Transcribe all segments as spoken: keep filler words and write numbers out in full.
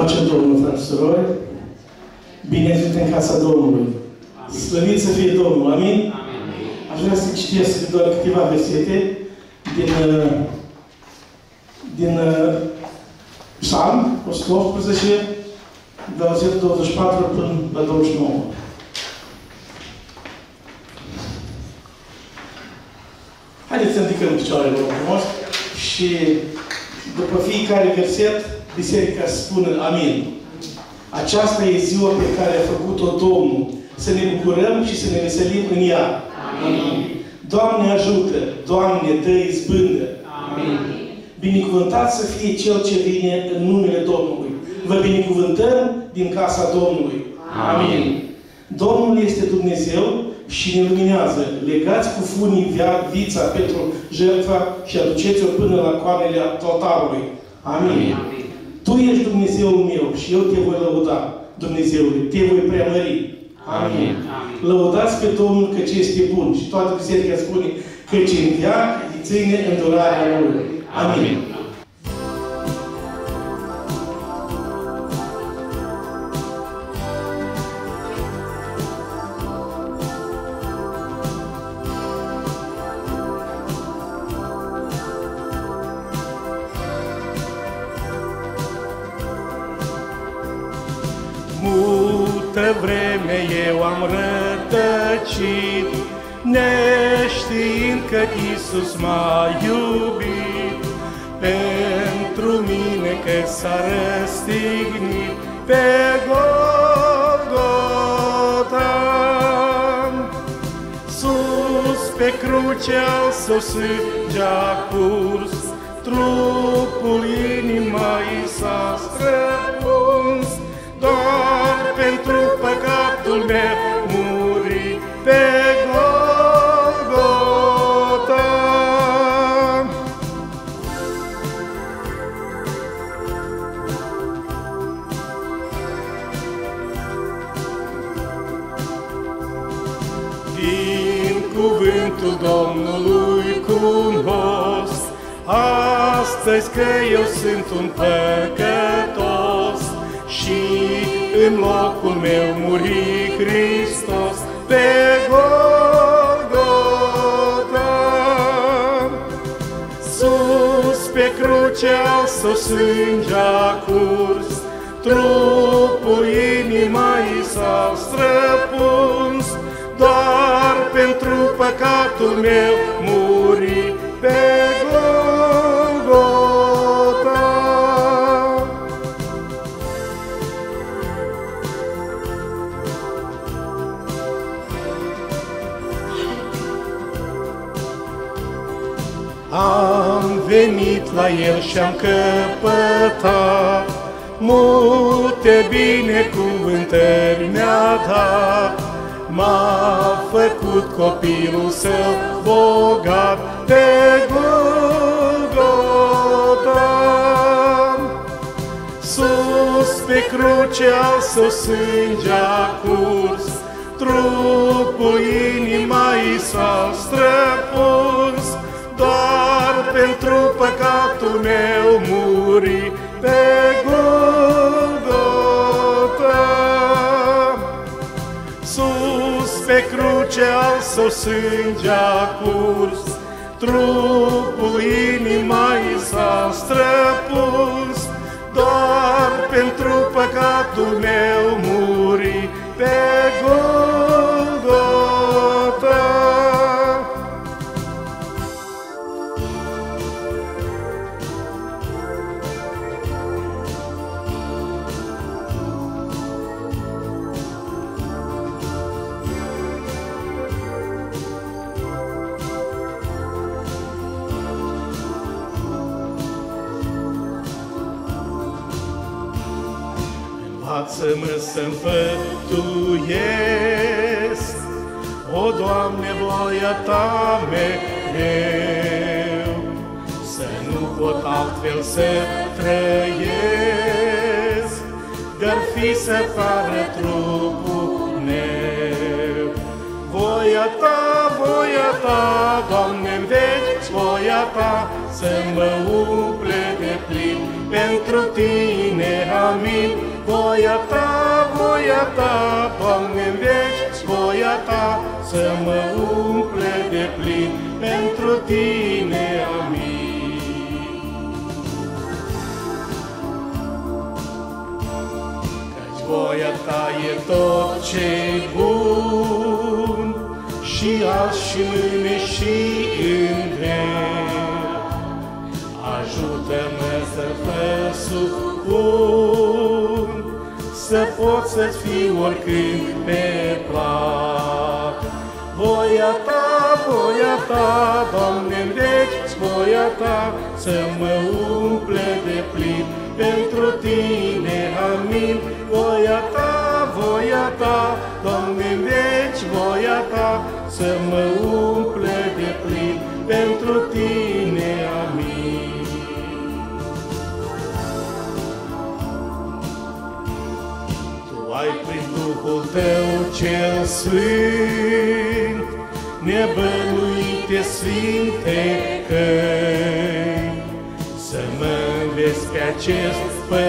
Pace Domnului, frate și surori. Bine ați venit în casa Domnului. Slăvit să fie Domnul. Amin? Amin. Aș vrea să citesc doar câteva versete din, din Psalm o sută optsprezece, de la versetul douăzeci și patru până la douăzeci și nouă. Haideți să ridicăm picioarele, vă frumos, și după fiecare verset, biserica spune Amin. Aceasta e ziua pe care a făcut-o Domnul. Să ne bucurăm și să ne veselim în ea. Amin. Doamne ajută! Doamne, dă izbândă! Amin. Binecuvântat să fie Cel ce vine în numele Domnului. Vă binecuvântăm din casa Domnului. Amin. Domnul este Dumnezeu și ne luminează. Legați cu funii vița pentru jertfa și aduceți-o până la coanele altarului. Amin. Amin. Tu ești Dumnezeul meu și eu te voi lăuda, Dumnezeule, te voi preamări. Amin. Amin. Lăudați pe Domnul căci este bun. Și toată biserica spune căci în veac îi ține îndurarea Lui. Amin. Amin. Multă vreme eu am rătăcit, neștiind că Iisus m-a iubit. Pentru mine că s-a răstignit pe Golgota. Sus pe cruce al său sânge a curs, trupul inima i s-a străpuns. Doar pentru păcatul meu muri pe Golgota. Din cuvântul Domnului cunosc astăzi că eu sunt un păcătos și în locul meu muri Hristos pe Golgota. Sus pe cruce al său sânge a curs, trupul inima i s-a străpuns. Doar pentru păcatul meu muri pe Golgota. Am venit la El și-am căpătat multe binecuvântări mi-a dat. M-a făcut copilul său bogat pe Golgota. Sus pe cruce al său sânge a curs, trupul inima i s-a străpuns. Doar pentru păcatul meu muri pe Golgota. Sus pe cruce al său sânge a curs, trupul inima i s-a străpuns. Doar pentru păcatul meu muri pe Golgota. Învață-mă să-mi făptuiesc, o, Doamne, voia Ta mereu, să nu pot altfel să trăiesc, de-ar fi să pară trupul meu. Voia Ta, voia Ta, Doamne, în veci, voia Ta, să mă umple de plin pentru Tine, amin. Voia Ta, voia Ta, Doamne-n veci, voia Ta, să mă umple de plin, pentru Tine, amin. Căci voia Ta e tot ce-i bun, și azi și mâine și în veci. Ajută-mă să fă supun, să pot să-ți fiu oricând pe plac. Voia Ta, voia Ta, Doamne-n veci, voia Ta, să mă umple de plin, pentru Tine, amin. Voia Ta, voia Ta, Doamne-n veci, voia Ta, să mă umple de plin, pentru Tine, amin. Ai prin Duhul Tău cel Sfânt, nebănuite Sfinte căi, să mă înveți pe acest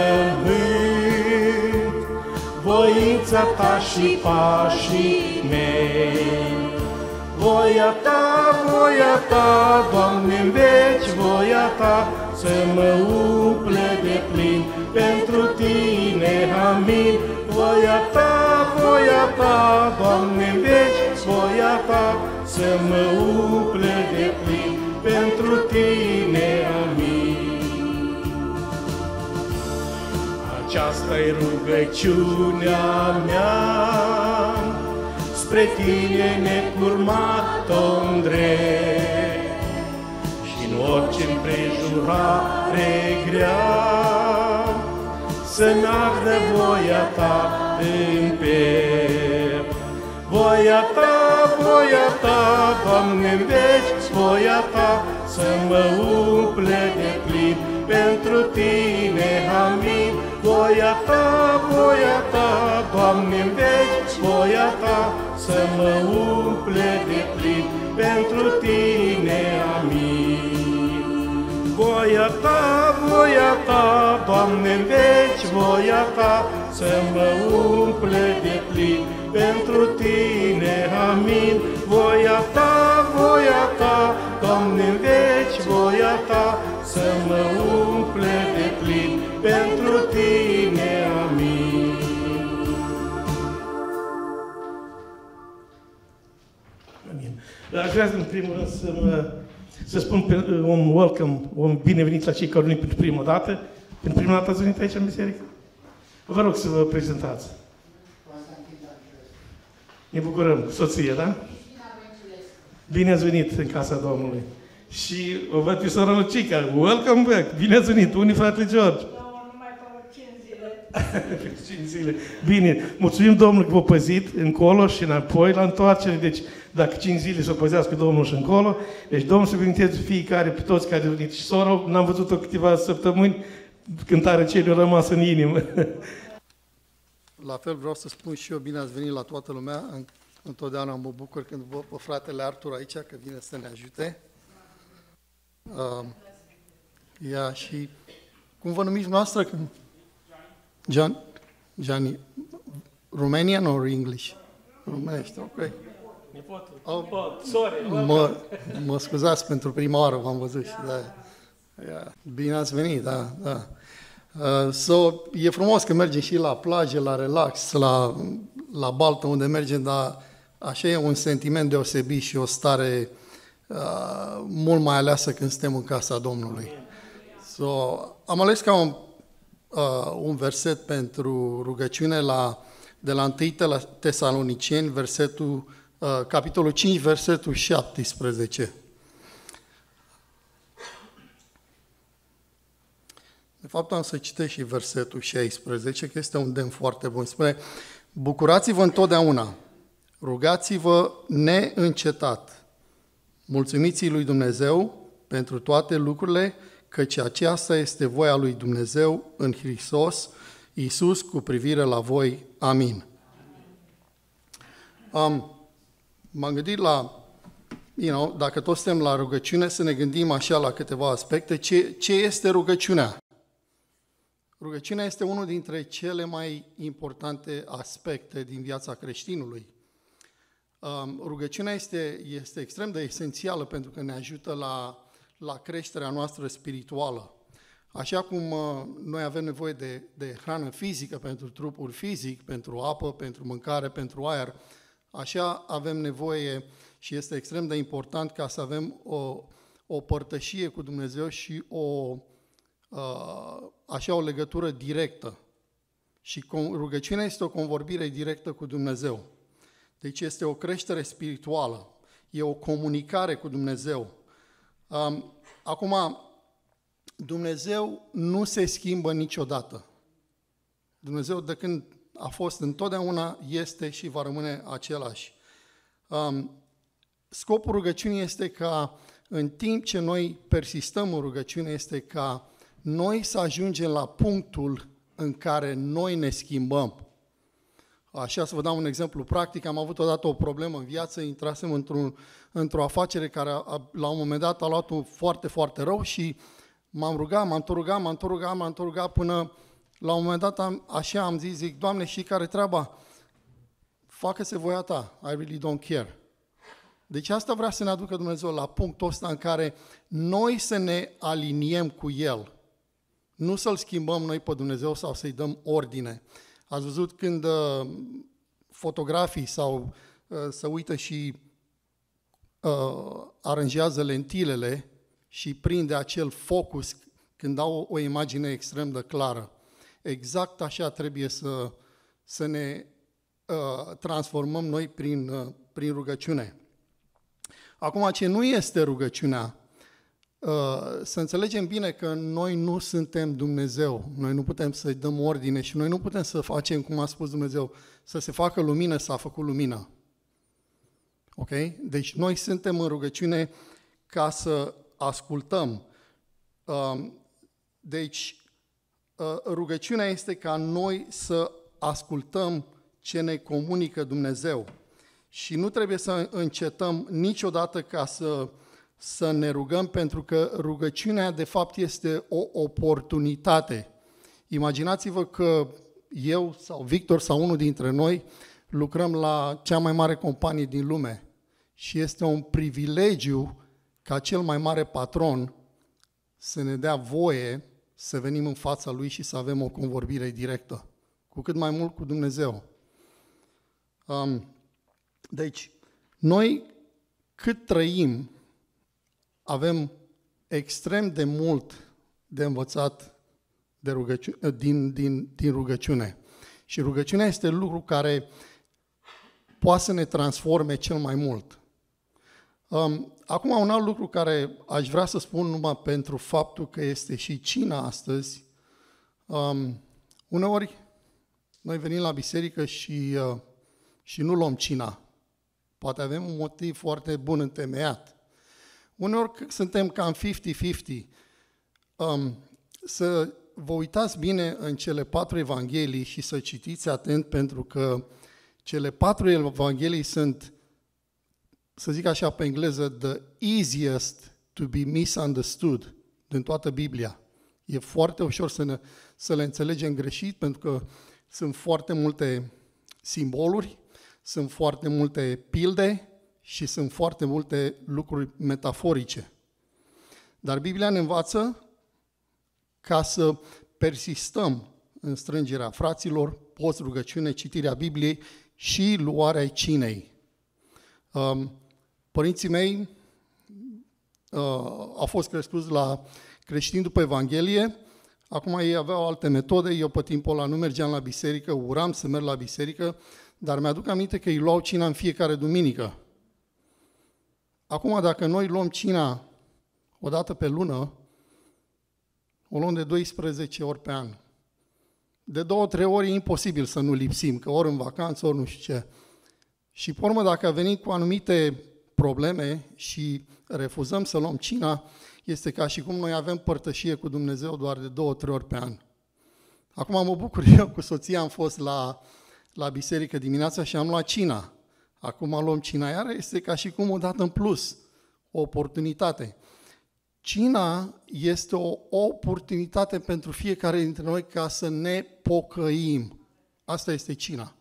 pământ, voința Ta și pașii mei. Voia Ta, voia Ta, Doamne-n veci, voia Ta, să mă umple de plin, pentru Tine, amin. Voia Ta, voia Ta, Doamne-n veci, voia Ta, să mă umple de plin, pentru Tine, amin. Aceasta-i rugăciunea mea, spre Tine necurmat-o-n drept, și-n orice împrejurare grea, să-mi ardă voia Ta în piept. Voia Ta, voia Ta, Doamne-n veci, voia Ta, să mă umple de plin, pentru Tine, amin. Voia Ta, voia Ta, Doamne-n veci, voia Ta, să mă umple de plin, pentru Tine, amin. Voia Ta, voia Ta, Doamne-n veci, voia Ta, să mă umple de plin, pentru Tine, amin. Voia Ta, voia Ta, Doamne-n veci, voia Ta, să mă umple de plin, pentru Tine, amin. Amin. Aș vrea în primul rând să mă Să spun pe un welcome, un binevenit la cei care au venit pentru prima dată. Pentru prima dată ați venit aici în biserică? Vă rog să vă prezentați. Ne bucurăm cu soție, da? Bine ați venit în casa Domnului. Și o văd pe sora Lucica. Welcome back! Bine ați venit! Unii fratele George? Numai pe cinci zile. cinci zile. Bine, mulțumim Domnului că v-a păzit încolo și înapoi la întoarcere. Deci, dacă cinci zile să o păzească Domnul și încolo, deci Domnul să binecuvânteze fiecare, pe toți care au venit. Și sora, n-am văzut-o câteva săptămâni, cântarea ce le-a rămas în inimă. La fel vreau să spun și eu bine ați venit la toată lumea. Întotdeauna mă bucur când văd pe fratele Artur aici, că vine să ne ajute. Uh, ia și... Cum vă numiți noastră? Gian, Gianni. Romanian or English? Românește, ok. Oh, mă, mă scuzați pentru prima oară, v-am văzut și da. Yeah. Bine ați venit, da, da. Uh, so, e frumos că mergem și la plajă, la relax, la, la baltă unde mergem, dar așa e un sentiment deosebit și o stare uh, mult mai aleasă când suntem în casa Domnului. So, am ales ca un, uh, un verset pentru rugăciune la, de la întâi Tesaloniceni, versetul, uh, capitolul cinci, versetul șaptesprezece. De fapt, am să citesc și versetul șaisprezece, că este un demn foarte bun. Spune, bucurați-vă întotdeauna, rugați-vă neîncetat, mulțumiți lui Dumnezeu pentru toate lucrurile, căci aceasta este voia lui Dumnezeu în Hristos Iisus cu privire la voi. Amin. Um, m-am gândit la, you know, dacă toți suntem la rugăciune, să ne gândim așa la câteva aspecte. Ce, ce este rugăciunea? Rugăciunea este unul dintre cele mai importante aspecte din viața creștinului. Rugăciunea este, este extrem de esențială pentru că ne ajută la, la creșterea noastră spirituală. Așa cum noi avem nevoie de, de hrană fizică pentru trupul fizic, pentru apă, pentru mâncare, pentru aer, așa avem nevoie și este extrem de important ca să avem o, o părtășie cu Dumnezeu și o, așa o legătură directă. Și rugăciunea este o convorbire directă cu Dumnezeu. Deci este o creștere spirituală, e o comunicare cu Dumnezeu. Acum, Dumnezeu nu se schimbă niciodată. Dumnezeu de când a fost întotdeauna, este și va rămâne același. Scopul rugăciunii este ca în timp ce noi persistăm în rugăciune, este ca noi să ajungem la punctul în care noi ne schimbăm. Așa, să vă dau un exemplu practic, am avut odată o problemă în viață, intrasem într-un, într-o afacere care a, a, la un moment dat a luat-o foarte, foarte rău și m-am rugat, m-am tot rugat, m-am tot rugat, m-am tot rugat până la un moment dat am, așa am zis, zic, Doamne, știi care treaba? Facă-se voia Ta, I really don't care. Deci asta vrea să ne aducă Dumnezeu la punctul ăsta în care noi să ne aliniem cu El. Nu să-L schimbăm noi pe Dumnezeu sau să-i dăm ordine. Ați văzut când uh, fotografii sau uh, se uită și uh, aranjează lentilele și prinde acel focus când au o, o imagine extrem de clară. Exact așa trebuie să, să ne uh, transformăm noi prin, uh, prin rugăciune. Acum, ce nu este rugăciunea, să înțelegem bine că noi nu suntem Dumnezeu, noi nu putem să-i dăm ordine și noi nu putem să facem, cum a spus Dumnezeu, să se facă lumină, s-a făcut lumină. Ok? Deci noi suntem în rugăciune ca să ascultăm. Deci rugăciunea este ca noi să ascultăm ce ne comunică Dumnezeu. Și nu trebuie să încetăm niciodată ca să, să ne rugăm, pentru că rugăciunea de fapt este o oportunitate. Imaginați-vă că eu sau Victor sau unul dintre noi lucrăm la cea mai mare companie din lume și este un privilegiu ca cel mai mare patron să ne dea voie să venim în fața lui și să avem o convorbire directă, cu cât mai mult cu Dumnezeu. Um, Deci, noi cât trăim, avem extrem de mult de învățat de rugăciune, din, din, din rugăciune. Și rugăciunea este lucru care poate să ne transforme cel mai mult. Um, acum, un alt lucru care aș vrea să spun numai pentru faptul că este și cina astăzi. Um, uneori, noi venim la biserică și, uh, și nu luăm cina. Poate avem un motiv foarte bun întemeiat. Uneori suntem cam cincizeci cincizeci. Um, să vă uitați bine în cele patru evanghelii și să citiți atent, pentru că cele patru evanghelii sunt, să zic așa pe engleză, the easiest to be misunderstood din toată Biblia. E foarte ușor să, ne, să le înțelegem greșit, pentru că sunt foarte multe simboluri, sunt foarte multe pilde și sunt foarte multe lucruri metaforice. Dar Biblia ne învață ca să persistăm în strângerea fraților, post, rugăciune, citirea Bibliei și luarea cinei. Părinții mei au fost crescuți la creștini după Evanghelie. Acum ei aveau alte metode, eu pe timpul ăla nu mergeam la biserică, uram să merg la biserică, dar mi-aduc aminte că îi luau cina în fiecare duminică. Acum, dacă noi luăm cina o dată pe lună, o luăm de doisprezece ori pe an. De două, trei ori e imposibil să nu lipsim, că ori în vacanță, ori nu știu ce. Și, pe urmă, dacă venim cu anumite probleme și refuzăm să luăm cina, este ca și cum noi avem părtășie cu Dumnezeu doar de două, trei ori pe an. Acum mă bucur, eu cu soția am fost la, la biserică dimineața și am luat cina. Acum luăm cina iară, este ca și cum o dată în plus, o oportunitate. Cina este o oportunitate pentru fiecare dintre noi ca să ne pocăim. Asta este cina.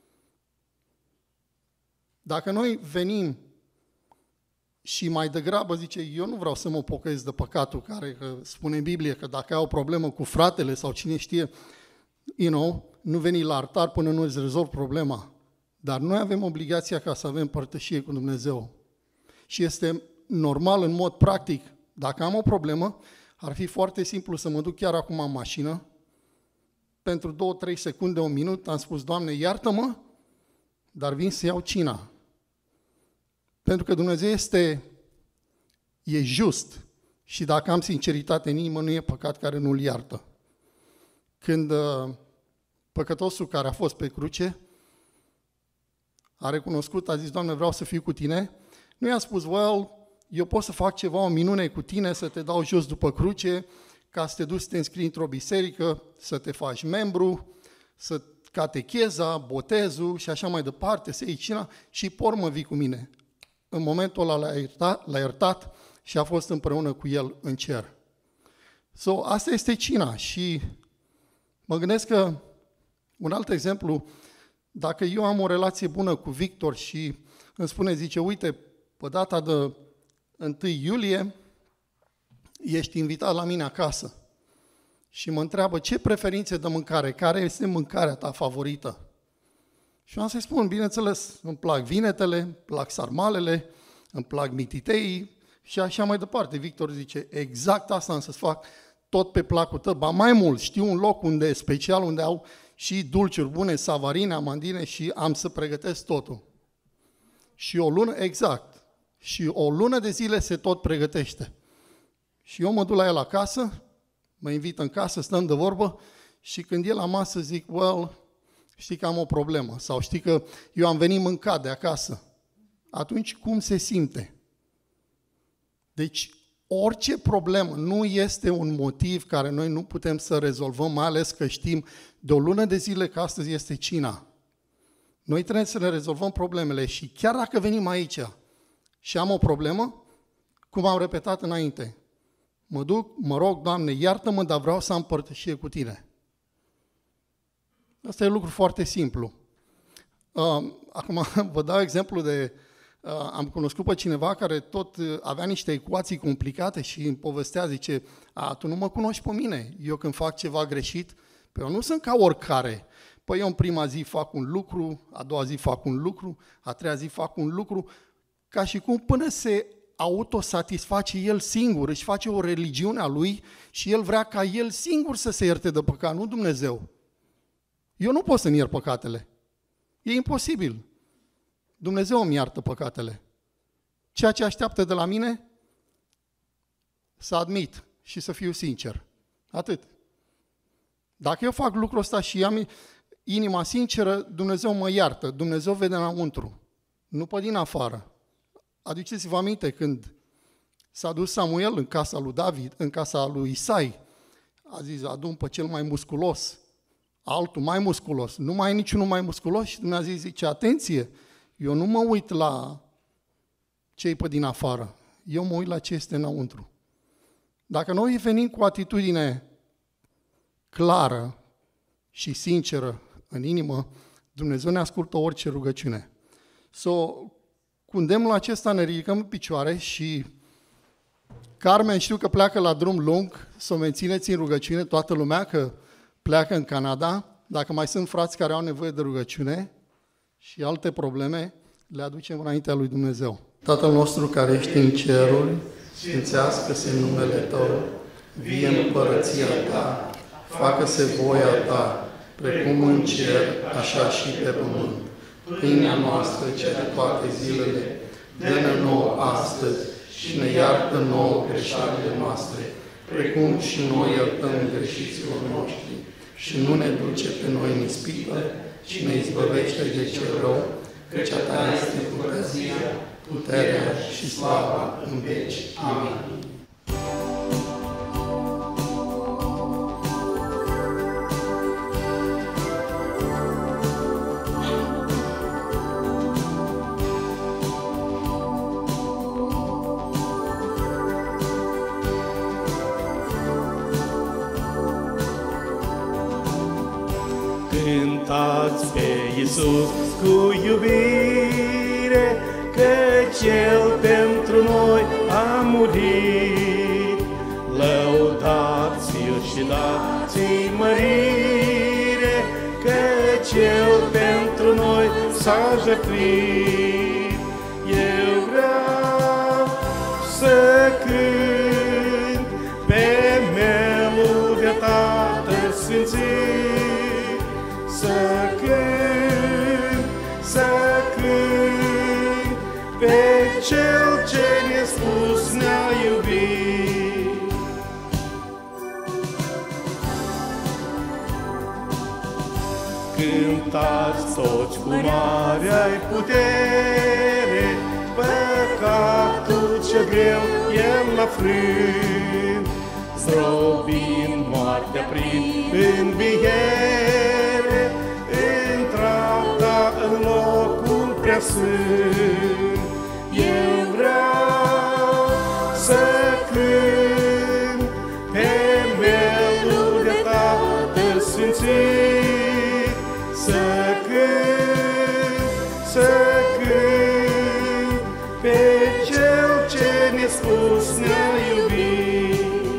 Dacă noi venim și mai degrabă zice, eu nu vreau să mă pocăiesc de păcatul care că spune în Biblie că dacă ai o problemă cu fratele sau cine știe, you know, nu veni la altar până nu îți rezolvi problema. Dar noi avem obligația ca să avem părtășie cu Dumnezeu. Și este normal, în mod practic, dacă am o problemă, ar fi foarte simplu să mă duc chiar acum în mașină, pentru două, trei secunde, un minut, am spus, Doamne, iartă-mă, dar vin să iau cina. Pentru că Dumnezeu este, e just și dacă am sinceritate în inimă, nu e păcat care nu-l iartă. Când uh, păcătosul care a fost pe cruce a recunoscut, a zis, Doamne, vreau să fiu cu tine, nu i-a spus, well, eu pot să fac ceva, o minune cu tine, să te dau jos după cruce, ca să te duci să te înscrii într-o biserică, să te faci membru, să catecheza, botezul și așa mai departe, să iei cina și pe urmă vii cu mine. În momentul ăla l-a iertat, l-a iertat și a fost împreună cu el în cer. So, asta este cina și mă gândesc că un alt exemplu, dacă eu am o relație bună cu Victor și îmi spune, zice, uite, pe data de întâi iulie ești invitat la mine acasă și mă întreabă ce preferințe de mâncare, care este mâncarea ta favorită. Și am să-i spun, bineînțeles, îmi plac vinetele, îmi plac sarmalele, îmi plac mititeii și așa mai departe. Victor zice, exact asta am să-ți fac, tot pe placul tău, ba mai mult, știu un loc unde special, unde au și dulciuri bune, savarine, amandine și am să pregătesc totul. Și o lună, exact, și o lună de zile se tot pregătește. Și eu mă duc la el acasă, mă invită în casă, stăm de vorbă și când e la masă zic, well, știi că am o problemă sau știi că eu am venit mâncat de acasă. Atunci cum se simte? Deci orice problemă nu este un motiv care noi nu putem să rezolvăm, mai ales că știm de o lună de zile că astăzi este cina. Noi trebuie să ne rezolvăm problemele și chiar dacă venim aici și am o problemă, cum am repetat înainte, mă duc, mă rog, Doamne, iartă-mă, dar vreau să am părtășie cu Tine. Asta e un lucru foarte simplu. Uh, acum vă dau exemplu de... Uh, am cunoscut pe cineva care tot uh, avea niște ecuații complicate și îmi povestea, zice, a, tu nu mă cunoști pe mine, eu când fac ceva greșit, păi eu nu sunt ca oricare. Păi eu în prima zi fac un lucru, a doua zi fac un lucru, a treia zi fac un lucru, ca și cum până se autosatisface el singur, își face o religiune a lui și el vrea ca el singur să se ierte de păcat, nu Dumnezeu. Eu nu pot să-mi iert păcatele. E imposibil. Dumnezeu îmi iartă păcatele. Ceea ce așteaptă de la mine, să admit și să fiu sincer. Atât. Dacă eu fac lucrul ăsta și am inima sinceră, Dumnezeu mă iartă. Dumnezeu vede înăuntru, nu pe din afară. Aduceți-vă aminte când s-a dus Samuel în casa lui David, în casa lui Isai, a zis, adu-mi pe cel mai musculos, altul mai musculos, nu mai e niciunul mai musculos și Dumnezeu zice, atenție, eu nu mă uit la ce-i pe din afară, eu mă uit la ce este înăuntru. Dacă noi venim cu o atitudine clară și sinceră în inimă, Dumnezeu ne ascultă orice rugăciune. So, cu îndemnul acesta ne ridicăm în picioare și Carmen știu că pleacă la drum lung, să o mențineți în rugăciune, toată lumea că pleacă în Canada. Dacă mai sunt frați care au nevoie de rugăciune și alte probleme, le aducem înaintea lui Dumnezeu. Tatăl nostru care ești în ceruri, sfințească-se numele Tău, vie împărăția Ta, facă-se voia Ta, precum în cer, așa și pe pământ. Pâinea noastră, cea de toate zilele, dă-ne nouă astăzi și ne iartă nouă greșelile noastre, precum și noi iertăm greșiților noștri. Și nu ne duce pe noi în ispită, ci ne izbăvește de cel rău, căci a Ta este puterea, puterea și slava în veci. Amin. Cântați pe Iisus cu iubire, căci El pentru noi a murit. Lăudați-l și dați-i mărire, căci El pentru noi s-a jertfit. Eu vreau să cânt pe melodia Tatăl Sfințit, să cânt, să cânt pe Cel ce nespus ne-a iubit. Cântați toți cu mare-ai putere, păcatul ce greu El l-a frânt, zdrobind moartea prin înviere, intrata în locul preasfânt. Eu vreau să cânt pe melodia Tatăl Sfințit, să cânt, să cânt pe Cel ce nespus ne-a iubit.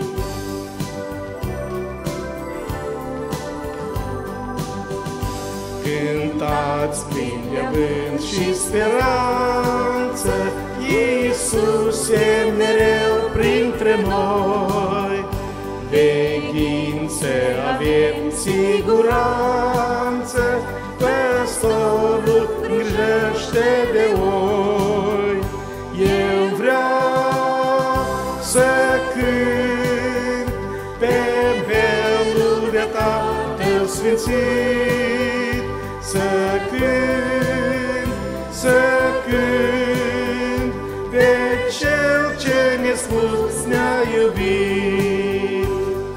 Cântați plini de avânt și speranță, Iisus e mereu printre noi, veghind să avem siguranță, păstorul îngrijește de oi. Eu vreau să cânt pe melodia Tatăl Sfințit, să cânt, să cânt pe Cel ce nespus ne-a iubit.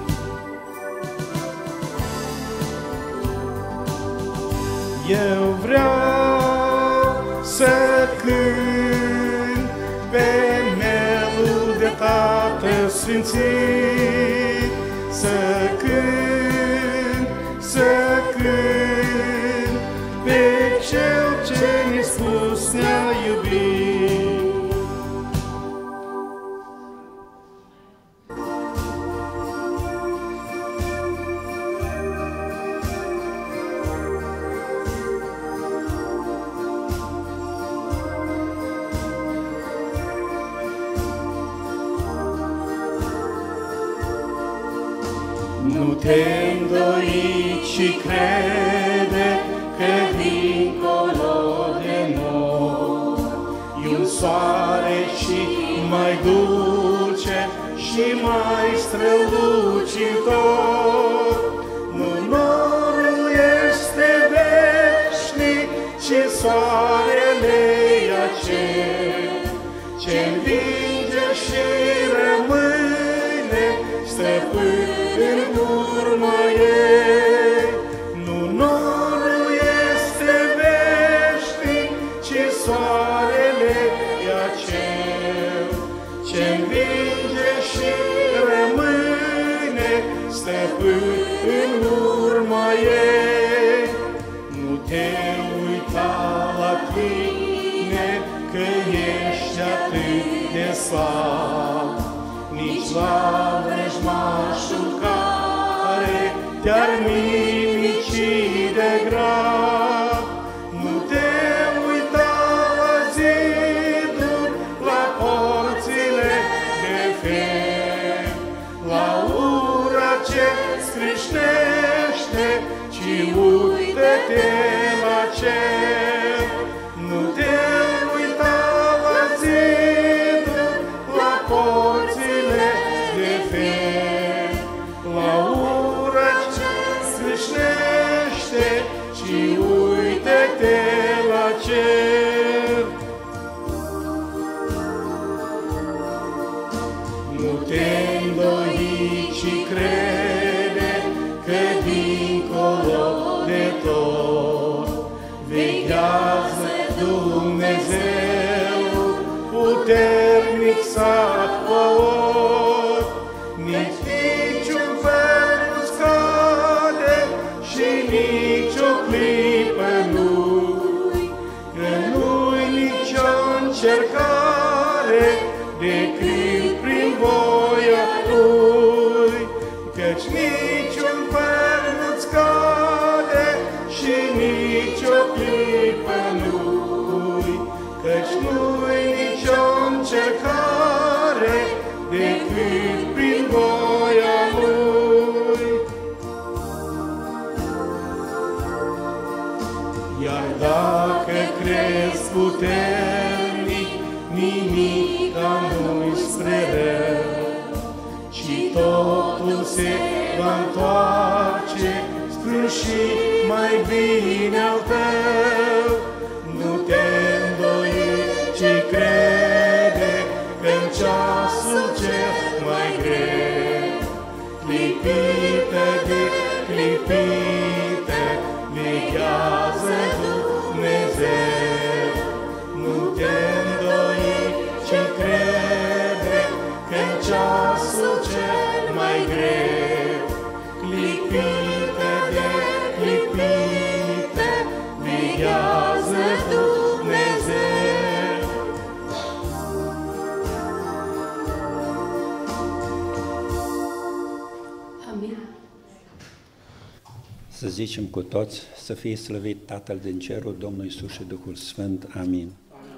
Eu vreau să cânt pe melodia Tatăl Sfințit, să cânt, să cânt pe Cel ce nespus ne-a iubit. Nu te îndoi, ci crede că dincolo de noi e un soare și mai dulce și mai strălucitor. Nu norul este veșnic, ci soarele e acel ce învinge și rămâne stăpân în urma ei. Nu norul este veșnic, ci soarele e acel ce învinge și rămâne stăpân în urma ei. Nu te uita la tine că ești atât de slab, nici la vrăjmașul care te-ar nimici de grav. Nu te uita la ziduri, la porțile de fier, la ura ce scrâșnește, ci uită-te la cer. Nu te uita la ziduri, la porțile de fier, la ura ce scrâșnește, ci uită-te la cer. Nu te îndoi, ci crede că dincolo de tot veghează Dumnezeu puternic sat păor. Nici niciun fel nu scade și nici o clipă încercare, decât prin voia Lui, căci niciun păr nu-ți cade și nici o clipă nu-i, căci nu-i nicio încercare, decât prin voia Lui. Iar dacă crezi puternic, nimica nu-i spre rău, ci totul se va întoarce spre și mai bine al tău. Nu te îndoi, ci crede că-n ceasul cel mai greu, clipită de clipită, veghează Dumnezeu. Nu te îndoi, ci crede că-n ceasul cel mai greu, clipită de clipită, veghează Dumnezeu. Amin. Să zicem cu toți, să fie slăvit Tatăl din cerul, Domnul Iisus și Duhul Sfânt. Amin.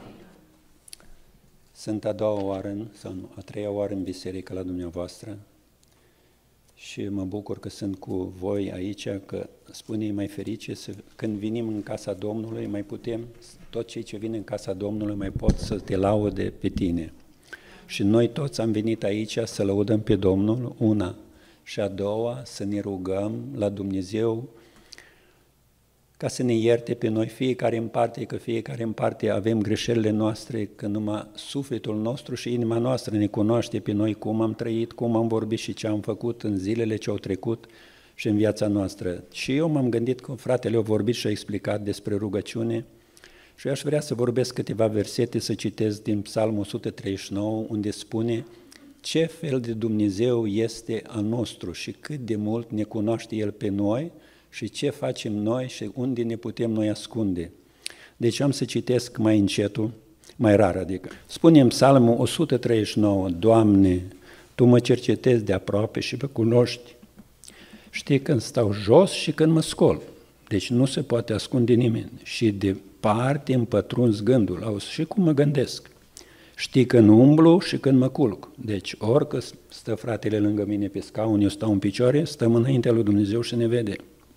Sunt a doua oară, sau a treia oară în biserică la dumneavoastră și mă bucur că sunt cu voi aici, că spune mai ferice să, când vinim în casa Domnului, mai putem, toți cei ce vin în casa Domnului mai pot să te laude pe tine. Și noi toți am venit aici să lăudăm pe Domnul, una, și a doua, să ne rugăm la Dumnezeu ca să ne ierte pe noi fiecare în parte, că fiecare în parte avem greșelile noastre, că numai sufletul nostru și inima noastră ne cunoaște pe noi cum am trăit, cum am vorbit și ce am făcut în zilele ce au trecut și în viața noastră. Și eu m-am gândit că fratele a vorbit și a explicat despre rugăciune și eu aș vrea să vorbesc câteva versete, să citesc din Psalmul o sută treizeci și nouă, unde spune: ce fel de Dumnezeu este al nostru și cât de mult ne cunoaște El pe noi și ce facem noi și unde ne putem noi ascunde. Deci am să citesc mai încetul, mai rar adică. Spune în Psalmul o sută treizeci și nouă, Doamne, Tu mă cercetezi de aproape și mă cunoști. Știi când stau jos și când mă scol. Deci nu se poate ascunde nimeni. Și departe îmi pătrunzi gândul, auzi, și cum mă gândesc. Știi când umblu și când mă culc. Deci orică stă fratele lângă mine pe scaun, eu stau în picioare, stăm înaintea lui Dumnezeu și ne vede.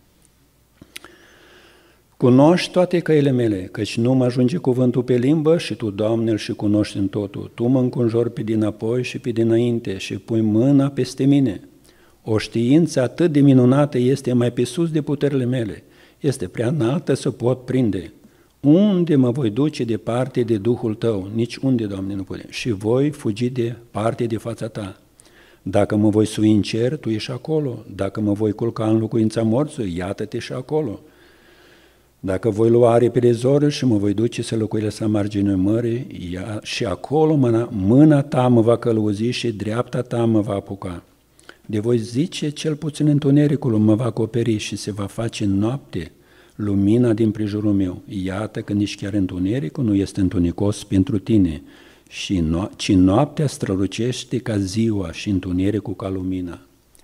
Cunoști toate căile mele, căci nu mă ajunge cuvântul pe limbă și Tu, Doamne, îl și cunoști în totul. Tu mă înconjori pe dinapoi și pe dinainte și pui mâna peste mine. O știință atât de minunată este mai pe sus de puterile mele. Este prea înaltă să pot prinde. Unde mă voi duce departe de Duhul Tău? Nici unde, Doamne, nu putem. Și voi fugi departe de fața Ta. Dacă mă voi sui în cer, Tu ești acolo. Dacă mă voi culca în locuința morților, iată-te și acolo. Dacă voi lua aripile zorul și mă voi duce să locuiesc la marginea mării, ia, și acolo mâna, mâna Ta mă va călăuzi și dreapta Ta mă va apuca. De voi zice, cel puțin întunericul mă va acoperi și se va face noapte lumina din prejurul meu. Iată că nici chiar întunericul nu este întunecos pentru tine, și no- ci noaptea strălucește ca ziua și întunericul ca lumina.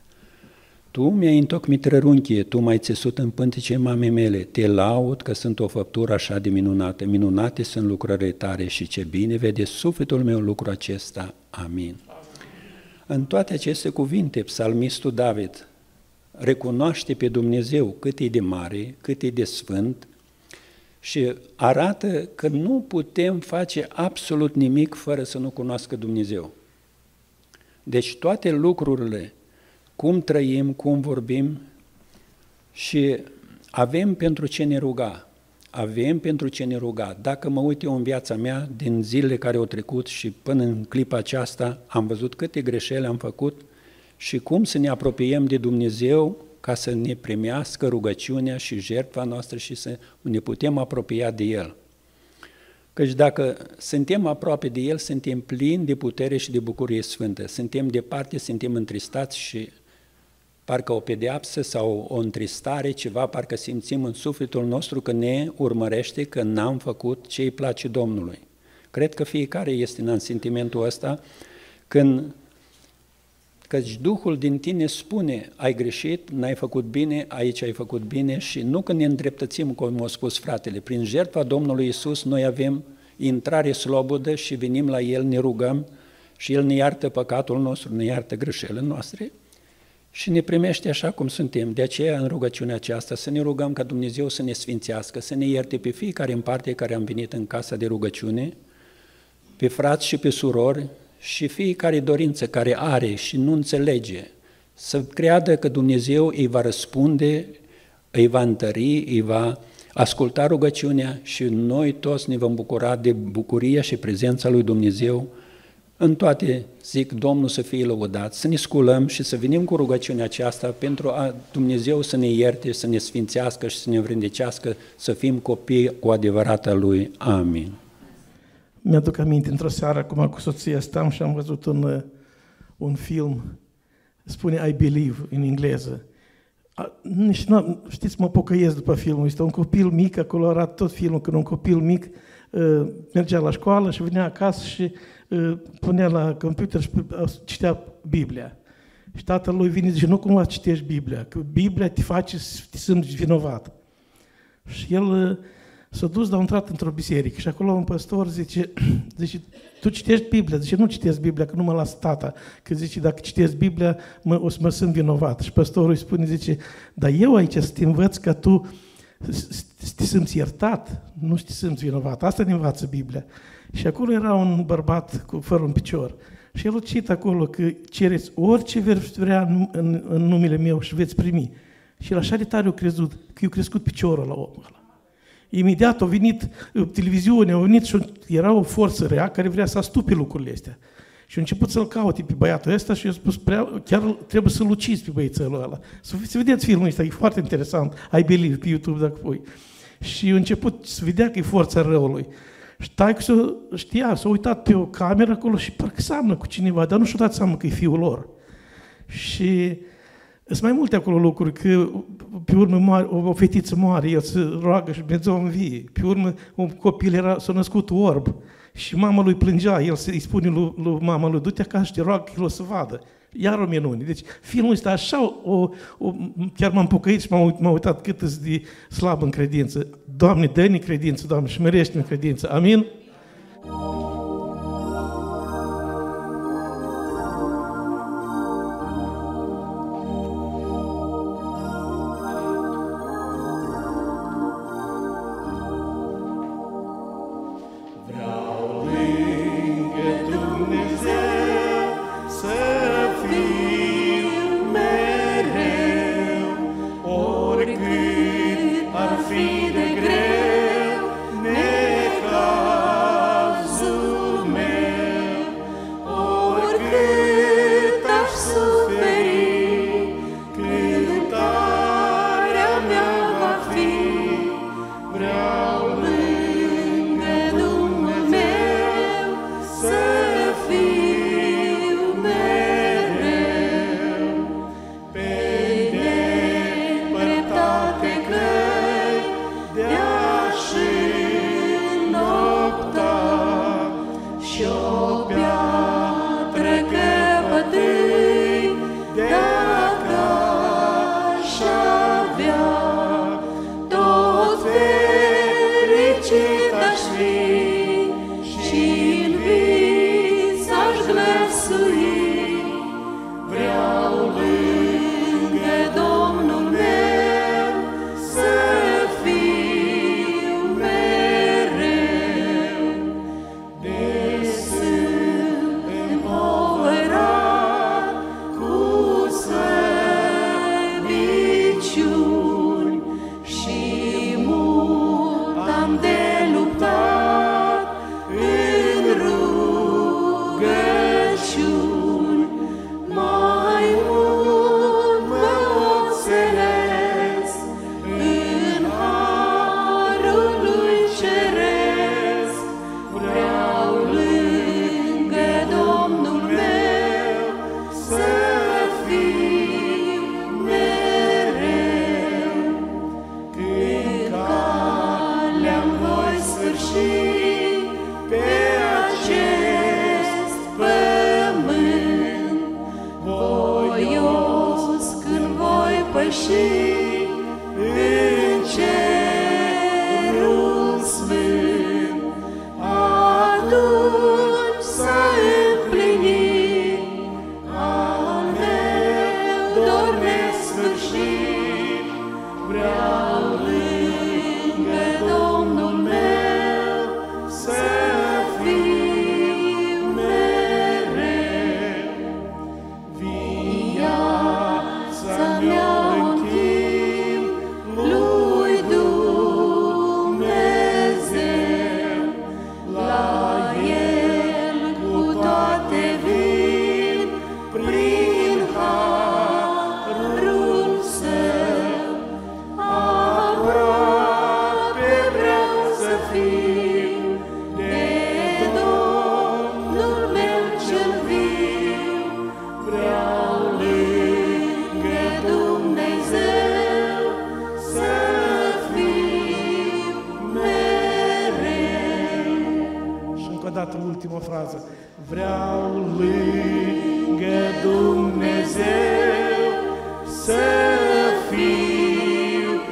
Tu mi-ai întocmit rărunchie, Tu m-ai țesut în pântecei mamei mele, Te laud că sunt o făptură așa de minunată, minunate sunt lucrările Tale și ce bine vede sufletul meu lucrul acesta. Amin. În toate aceste cuvinte, psalmistul David recunoaște pe Dumnezeu cât e de mare, cât e de sfânt și arată că nu putem face absolut nimic fără să nu cunoască Dumnezeu. Deci toate lucrurile, cum trăim, cum vorbim și avem pentru ce ne ruga, avem pentru ce ne ruga. Dacă mă uit eu în viața mea, din zilele care au trecut și până în clipa aceasta, am văzut câte greșeli am făcut și cum să ne apropiem de Dumnezeu ca să ne primească rugăciunea și jertfa noastră și să ne putem apropia de El. Căci dacă suntem aproape de El, suntem plini de putere și de bucurie sfântă. Suntem departe, suntem întristați și parcă o pedeapsă sau o întristare, ceva, parcă simțim în sufletul nostru că ne urmărește, că n-am făcut ce îi place Domnului. Cred că fiecare este în sentimentul ăsta când căci Duhul din tine spune, ai greșit, n-ai făcut bine, aici ai făcut bine și nu că ne îndreptățim, cum a spus fratele, prin jertfa Domnului Iisus noi avem intrare slobodă și venim la El, ne rugăm și El ne iartă păcatul nostru, ne iartă greșelile noastre și ne primește așa cum suntem. De aceea în rugăciunea aceasta să ne rugăm ca Dumnezeu să ne sfințească, să ne ierte pe fiecare în parte care am venit în casa de rugăciune, pe frați și pe surori, și fiecare dorință care are și nu înțelege, să creadă că Dumnezeu îi va răspunde, îi va întări, îi va asculta rugăciunea și noi toți ne vom bucura de bucuria și prezența lui Dumnezeu. În toate, zic, Domnul să fie lăudat, să ne sculăm și să venim cu rugăciunea aceasta pentru a Dumnezeu să ne ierte, să ne sfințească și să ne învrednicească, să fim copii cu adevărat al Lui. Amin. Mi-aduc aminte, într-o seară, acum cu soția stăm și am văzut un, un film, spune I Believe în engleză. A, nici nu, știți, mă pocăiesc după filmul. Este un copil mic, acolo arată tot filmul, când un copil mic uh, mergea la școală și venea acasă și uh, punea la computer și uh, citea Biblia. Și tatăl lui vine și zice, nu cumva citești Biblia, că Biblia te face să te simți vinovat. Și el uh, s-a dus, dar a intrat într-o biserică și acolo un păstor zice, zice, tu citești Biblia? Zice, nu citesc Biblia, că nu mă las tata. Că zice, dacă citesc Biblia, mă, o să mă sunt vinovat. Și păstorul îi spune, zice, dar eu aici să te învăț că tu să te simți iertat, nu să te simți vinovat. Asta ne învață Biblia. Și acolo era un bărbat cu fără un picior. Și el a citit acolo că cereți orice veți vrea în, în, în numele meu și veți primi. Și el așa de tare a crezut, că i-a crescut piciorul la omul ăla. Imediat a venit televiziunea, a venit și era o forță rea care vrea să astupe lucrurile astea. Și a început să-l caute pe băiatul ăsta și i-a spus, prea, chiar trebuie să-l ucizi pe băiețelul ăla. Să, să vedeți filmul ăsta, e foarte interesant, I Believe, pe YouTube dacă pui. Și a început să vedea că e forța răului. Și taică știa, s-a uitat pe o cameră acolo și parcă seamănă cu cineva, dar nu și-a dat seama că e fiul lor. Și sunt mai multe acolo lucruri, că pe urmă moare, o, o fetiță moare, el se roagă și Dumnezeu învie. Pe urmă un copil era, s-a născut orb și mama lui plângea, el îi spune lui, lui mama lui, du-te acasă și te roagă că el o să vadă. Iar o minune. Deci filmul ăsta așa, o, o, chiar m-am pocăit și m-am, m-am uitat cât îți de slab în credință. Doamne, dă-ne credință, Doamne, și mărește-ne credință. Amin? Pe în cerul sfânt, atunci s-a împlinit al meu dor nesfârșit. Vreau lângă Domnul meu să fiu mereu. Viața mea închin lui Dumnezeu, la El cu toate vin prin harul Său. Aproape vreau să fiu de Domnul meu cel viu. Vreau lângă Dumnezeu să fiu mereu. Și încă o dată ultima frază. Vreau lângă Dumnezeu să fiu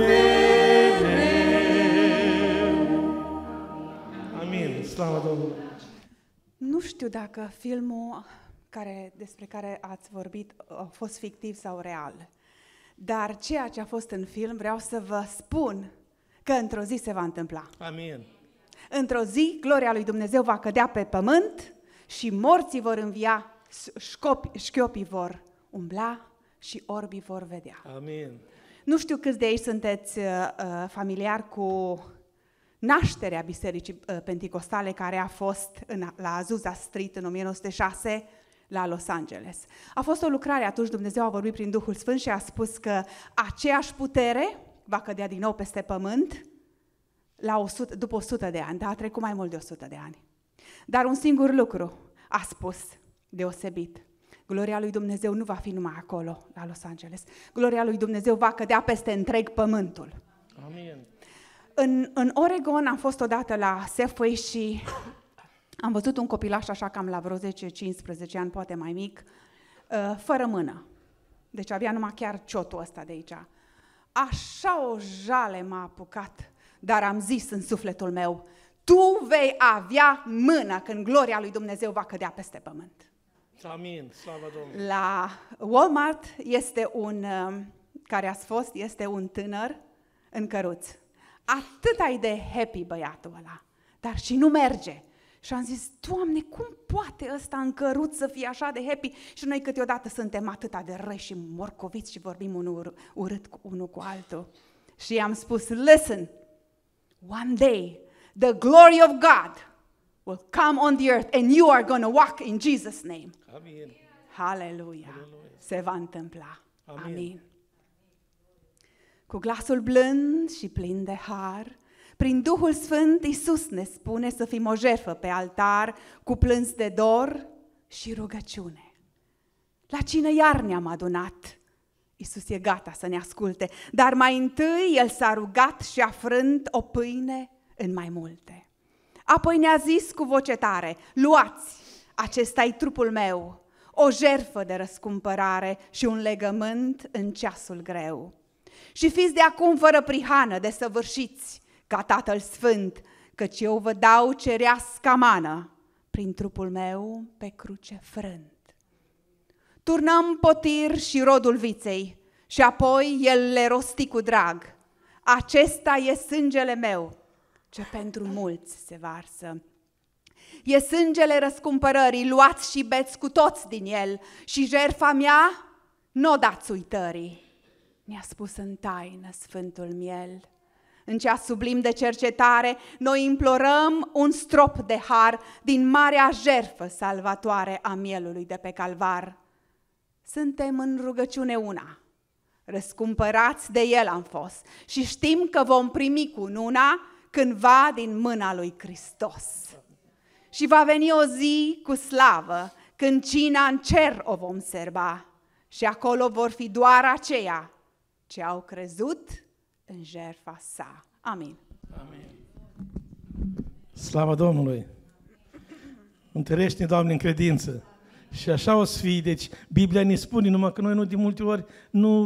mereu. Amin. Slavă Domnului. Nu știu dacă filmul care, despre care ați vorbit a fost fictiv sau real, dar ceea ce a fost în film vreau să vă spun că într-o zi se va întâmpla. Amin. Într-o zi, gloria lui Dumnezeu va cădea pe pământ și morții vor învia, școpi, șchiopii vor umbla și orbii vor vedea. Amin. Nu știu câți de aici sunteți uh, uh, familiari cu nașterea Bisericii uh, Penticostale care a fost în, la Azusa Street în o mie nouă sute șase la Los Angeles. A fost o lucrare, atunci Dumnezeu a vorbit prin Duhul Sfânt și a spus că aceeași putere va cădea din nou peste pământ la o sută, după o sută de ani, dar a trecut mai mult de o sută de ani. Dar un singur lucru a spus deosebit. Gloria lui Dumnezeu nu va fi numai acolo, la Los Angeles. Gloria lui Dumnezeu va cădea peste întreg pământul. Amin. În, în Oregon am fost odată la Safeway și am văzut un copilaș așa cam la vreo zece cincisprezece ani, poate mai mic, uh, fără mână. Deci avea numai chiar ciotul ăsta de aici. Așa o jale m-a apucat, dar am zis în sufletul meu, tu vei avea mână când gloria lui Dumnezeu va cădea peste pământ. Amin. Slavă Domnului. La Walmart este un, uh, care a fost, este un tânăr în căruț. Atât ai de happy băiatul ăla, dar și nu merge. Și am zis, Doamne, cum poate ăsta în căruț să fie așa de happy? Și noi câteodată suntem atâta de răi și morcoviți și vorbim unul urât cu unul cu altul. Și i-am spus, listen, one day the glory of God will come on the earth and you are going to walk in Jesus' name. Amin. Hallelujah. Se va întâmpla. Amin. Amin. Cu glasul blând și plin de har, prin Duhul Sfânt, Iisus ne spune să fim o jertfă pe altar, cu plâns de dor și rugăciune. La cine iar ne-am adunat? Iisus e gata să ne asculte, dar mai întâi El s-a rugat și a frânt o pâine în mai multe. Apoi ne-a zis cu voce tare, luați, acesta-i trupul meu, o jertfă de răscumpărare și un legământ în ceasul greu. Și fiți de acum fără prihană, desăvârșiți, ca Tatăl Sfânt, căci eu vă dau cereasca mană prin trupul meu pe cruce frânt. Turnăm potir și rodul viței și apoi el le rosti cu drag. Acesta e sângele meu, ce pentru mulți se varsă. E sângele răscumpărării, luați și beți cu toți din el și jertfa mea n-o dați uitării. Ne-a spus în taină Sfântul Miel. În ceas sublim de cercetare, noi implorăm un strop de har din marea jertfă salvatoare a mielului de pe calvar. Suntem în rugăciune una, răscumpărați de El am fost și știm că vom primi cununa cândva din mâna lui Hristos. Și va veni o zi cu slavă, când cina în cer o vom serba și acolo vor fi doar aceia ce au crezut în jertfa sa. Amin. Amin. Slavă Domnului! Întărește-ne, Doamne, în credință. Și așa o să fie. Deci, Biblia ne spune, numai că noi nu de multe ori nu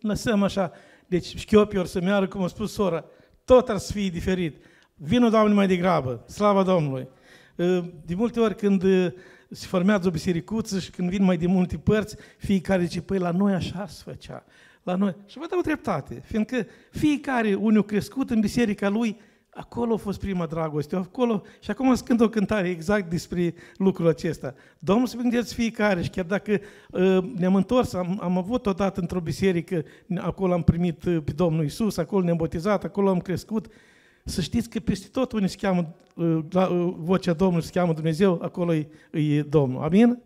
lăsăm așa, deci șchiopii or să meargă, cum a spus sora, tot ar să fie diferit. Vină, Doamne, mai degrabă, slava Domnului! De multe ori când se formează o bisericuță și când vin mai de multe părți, fiecare zice, păi la noi așa se făcea, la noi. Și vă dau dreptate, fiindcă fiecare, unul crescut în biserica lui, acolo a fost prima dragoste, acolo, și acum scând o cântare exact despre lucrul acesta. Domnul să binecuvânteze fiecare și chiar dacă uh, ne-am întors, am, am avut odată într-o biserică, acolo am primit uh, pe Domnul Iisus, acolo ne-am botezat, acolo am crescut, să știți că peste tot unde se cheamă, uh, la, uh, vocea Domnului se cheamă Dumnezeu, acolo e, e Domnul. Amin?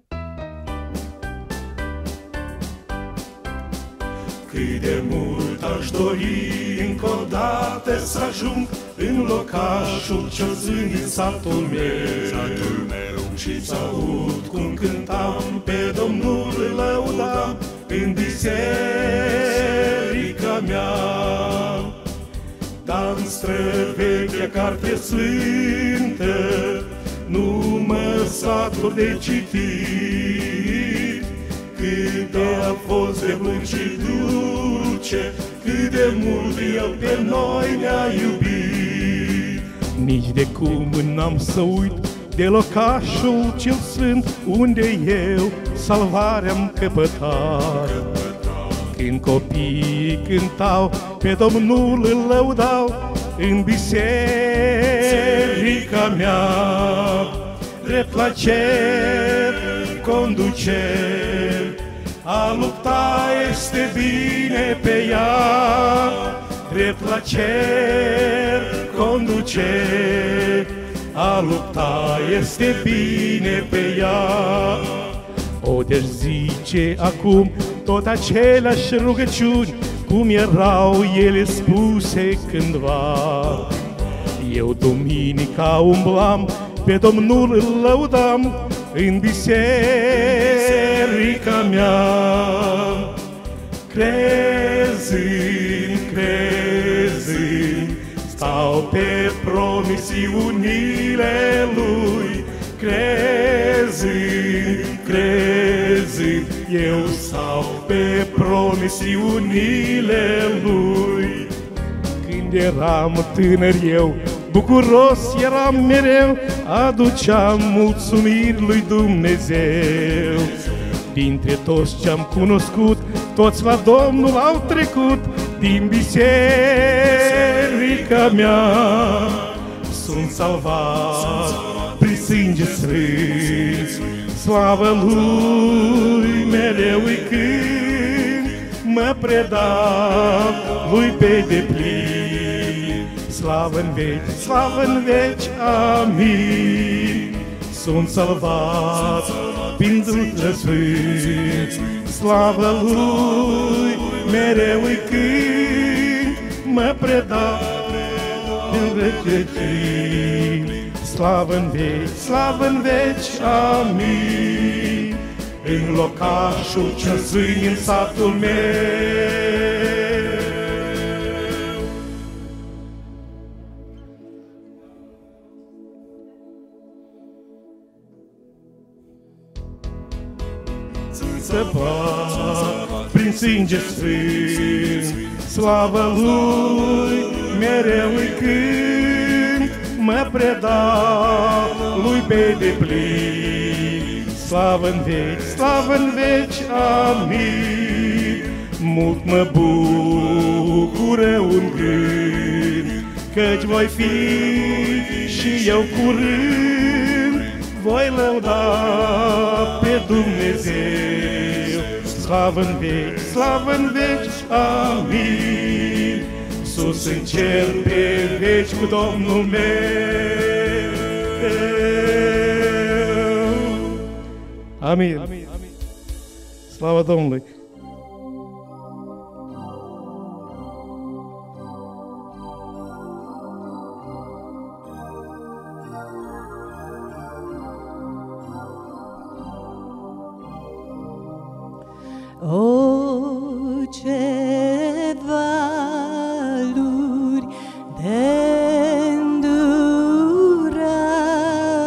Cât de mult aș dori încă o dată să ajung în locașul ce-o zâni în satul meu, și să aud cum cântam, pe Domnul îl lăudam în biserica mea. Dar-n străvechea carte sfântă nu mă satur de citit, cât de a fost de bun și dulce, cât de mult El pe noi ne-a iubit. Nici de cum n-am să uit de locașul cel sfânt, unde eu salvarea-am căpătat. Când copiii cântau, pe Domnul îl lăudau în biserica mea. Drept la cer conduce, a lupta este bine pe ea. Drept la cer conduce, a lupta este bine pe ea. O, deci zice acum tot aceleași rugăciuni, cum erau ele spuse cândva. Eu duminica umblam, pe Domnul îl lăudam în biserica mea. Crezând, crezând, stau pe promisiunile Lui. Crezând, crezând, eu stau pe promisiunile Lui. Când eram tânăr eu, bucuros eram mereu, aduceam mulțumiri lui Dumnezeu. Dintre toți ce-am cunoscut, toți la Domnul au trecut, din biserica mea. Sunt salvat prin sânge sfânt, slavă Lui mereu îi cânt, mă predau Lui pe deplin. Slavă-n veci, slavă-n veci, amin. Sunt salvat prin Duhul Sfânt, slavă Lui mereu îi cânt, mă predau în veci. Slavă-n veci, slavă-n veci, amin. În locașul ce-o zâni în satul meu. Sunt săpat prin sânge sfânt, slavă Lui mereu îi cânt, mă predau Lui pe deplin. Slavă-n veci, slavă-n veci, amin. Mult mă bucură un gând, căci voi fi și eu curând, voi lăuda pe Dumnezeu. Slavă-n veci, slavă-n veci, amin. Sus în cer pe veci cu Domnul meu. Amin. Slava Domnului. O, ce valuri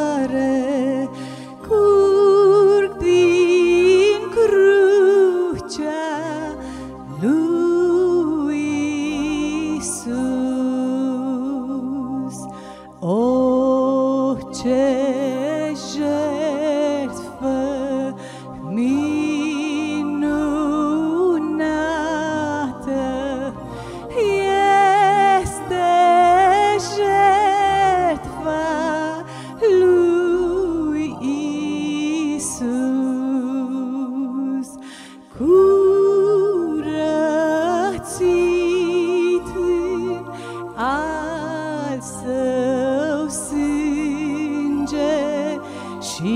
de-ndurare curg din cruce său sânge și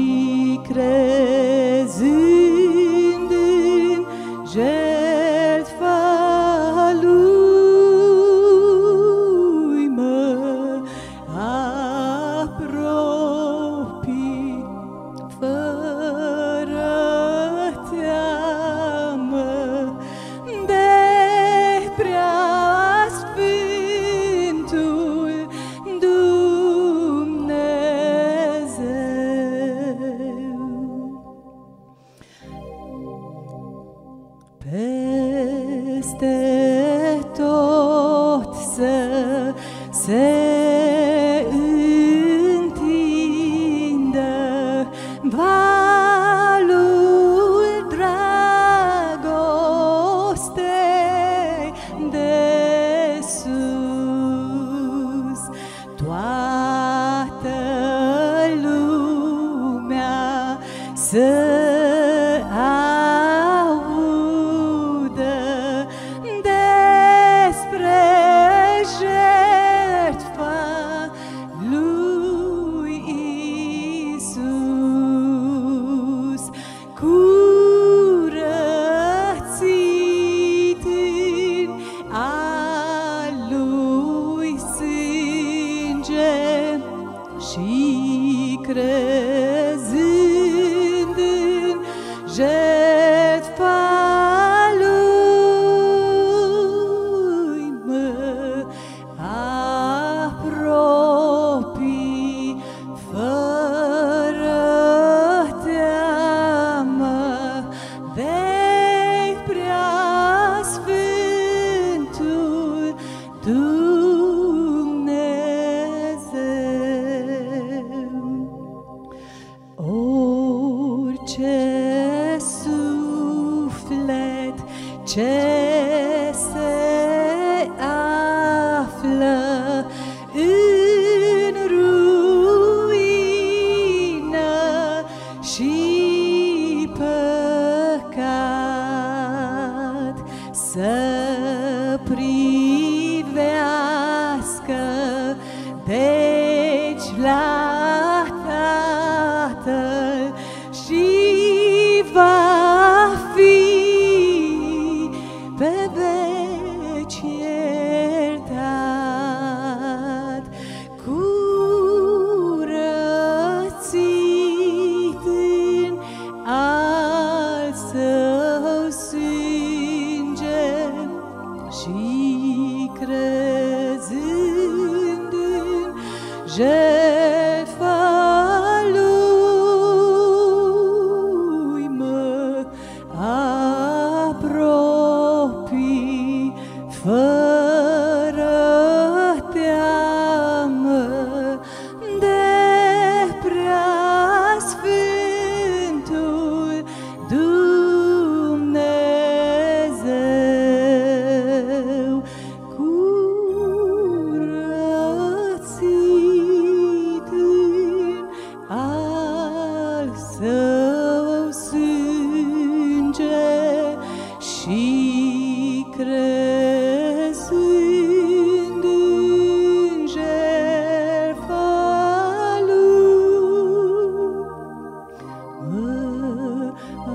crezând în jertfa lui mă apropii fără teamă de preasfântul Dumnezeu. Peste tot să se întindă valul dragostei de sus. Toată lumea să audă despre jertfa lui Iisus, curățit în al lui sânge și crezând în jertfa lui mă apropii fără teamă de preasfântul Dumnezeu. Orice suflet ce se află în ruină și păcat să privească deci la Tatăl și va fi pe veci iertat, curățit în al său sânge și crezând în jertfa lui mă apropii fără teamă de preasfântul Dumnezeu, curățit în al său sânge și crezând în jertfa lui mă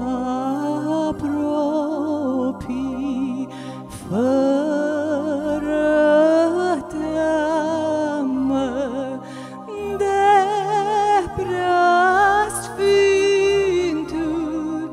apropii fără teamă de preasfântul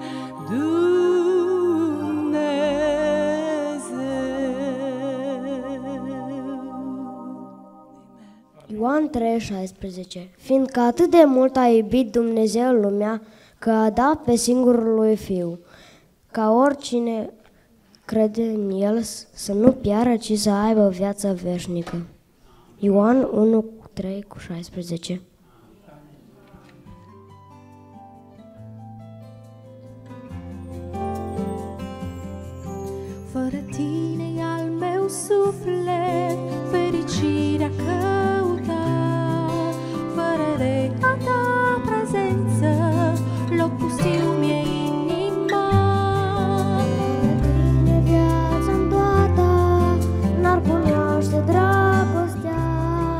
Dumnezeu. Ioan trei șaisprezece. Fiindcă atât de mult a iubit Dumnezeu lumea, că a dat pe singurul lui Fiu, ca oricine crede în El să nu piară, ci să aibă viața veșnică. Ioan unu trei șaisprezece. Fără tine e al meu suflet, fericirea căuta. Fără de a ta prezență, loc pustiu mi-e inima. Tine viața-mi toată n-ar cunoaște dragostea.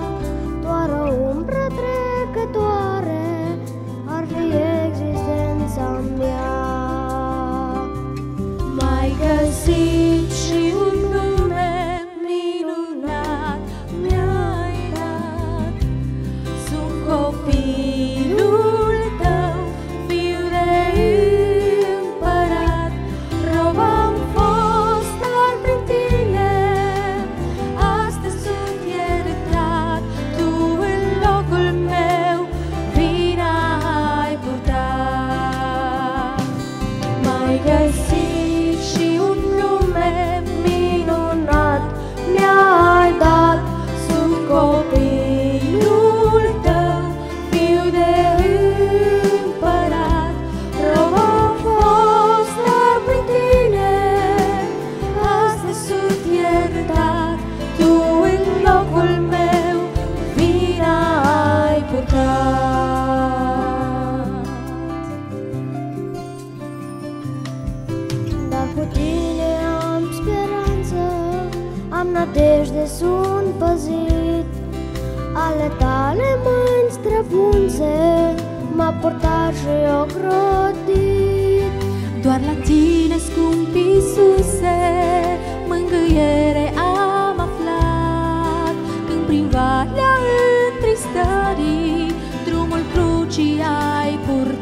frunze m-a purtat și ocrotit. Doar la tine, scump Iisuse, mângâiere am aflat, când prin valea întristării drumul crucii ai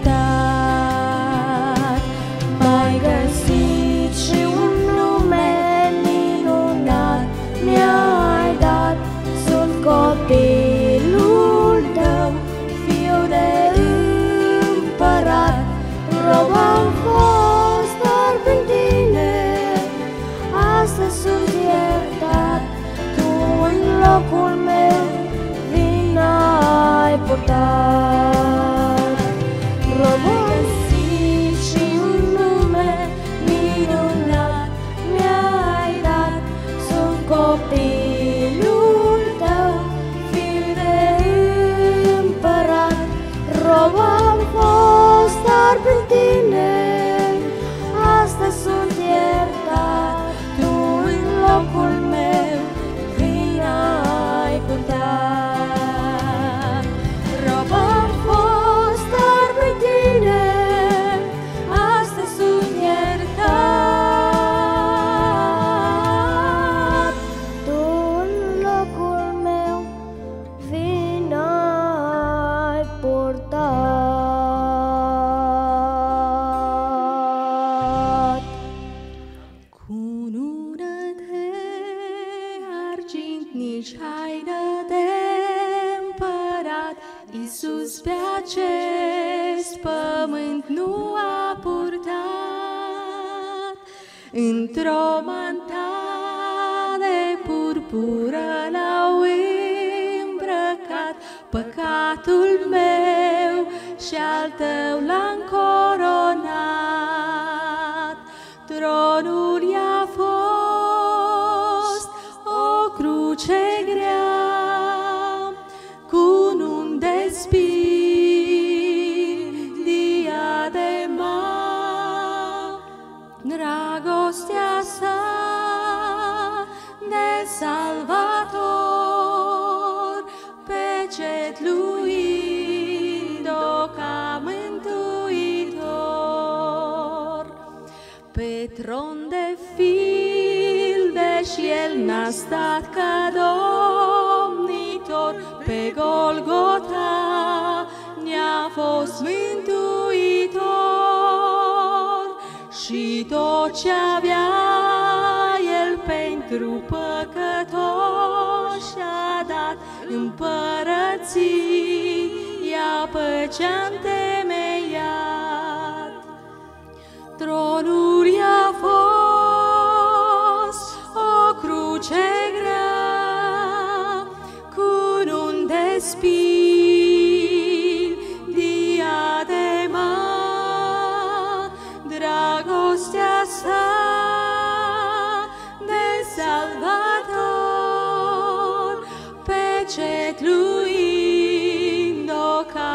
purtat. M-ai găsit și un nume minunat mi-ai dat, sunt copilul tău, fiu de împărat, rob am fost, dar prin tine astăzi sunt iertat. Tu în locul meu vina ai purtat. Rob am găsit și un nume minunat mi-ai dat, sunt copilul tău, fiu de împărat, rob am fost, dar prin tine astăzi sunt iertat. Tu în locul meu vina ai purtat. Rob am fost, dar prin tine astăzi sunt iertat. Tu în locul meu vina ai purtat. Cunună de argint, nici haină de împărat, Iisus pe acest pământ nu a purtat. Într-o mantă de purpură l-au îmbrăcat, păcatul meu și al tău l-a încoronat. Tronul i-a fost o cruce grea, cununi de spini, diadema, dragostea sa de salvator, pecetluind-o ca mântuitor. Pe tron de filde și el n-a stat ca domnitor, pe Golgota ne-a fost mântuitor. Și tot ce avea el pentru păcătoși a dat, împărăția pe ce-a întemeiat. Tronul i-a fost o cruce grea, cununi de spini, diadema, dragostea sa de salvator, pecetluind-o ca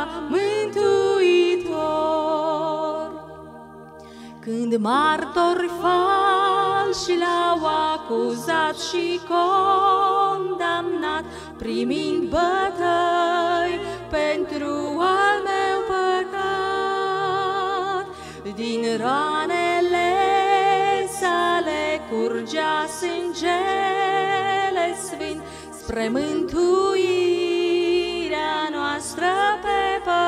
mântuitor. Când martori falși l-au acuzat și condamnat, primind bătăi pentru al meu păcat, din ranele sale curgea sângele sfânt spre mântuirea noastră pe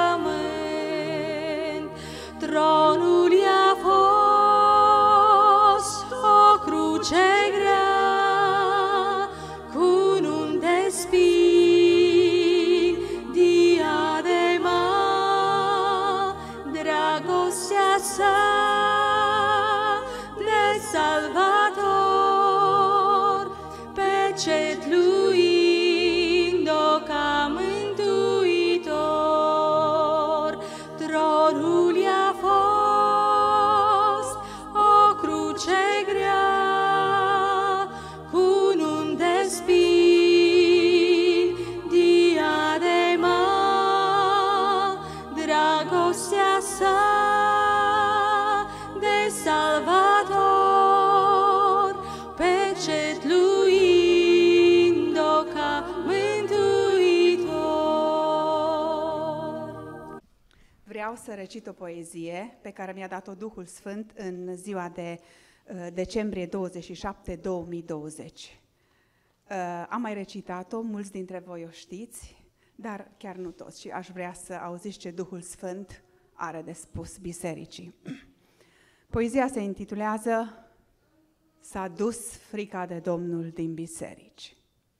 pământ. Tronul i-a fost o cruce grea, cununi de spini, diadema, dragostea sa de salvator, pecetluind-o vreau să recit o poezie pe care mi-a dat-o Duhul Sfânt în ziua de uh, decembrie douăzeci și șapte, două mii douăzeci. Uh, am mai recitat-o, mulți dintre voi o știți, dar chiar nu toți, și aș vrea să auziți ce Duhul Sfânt are de spus bisericii. Poezia se intitulează S-a dus frica de Domnul din biserici.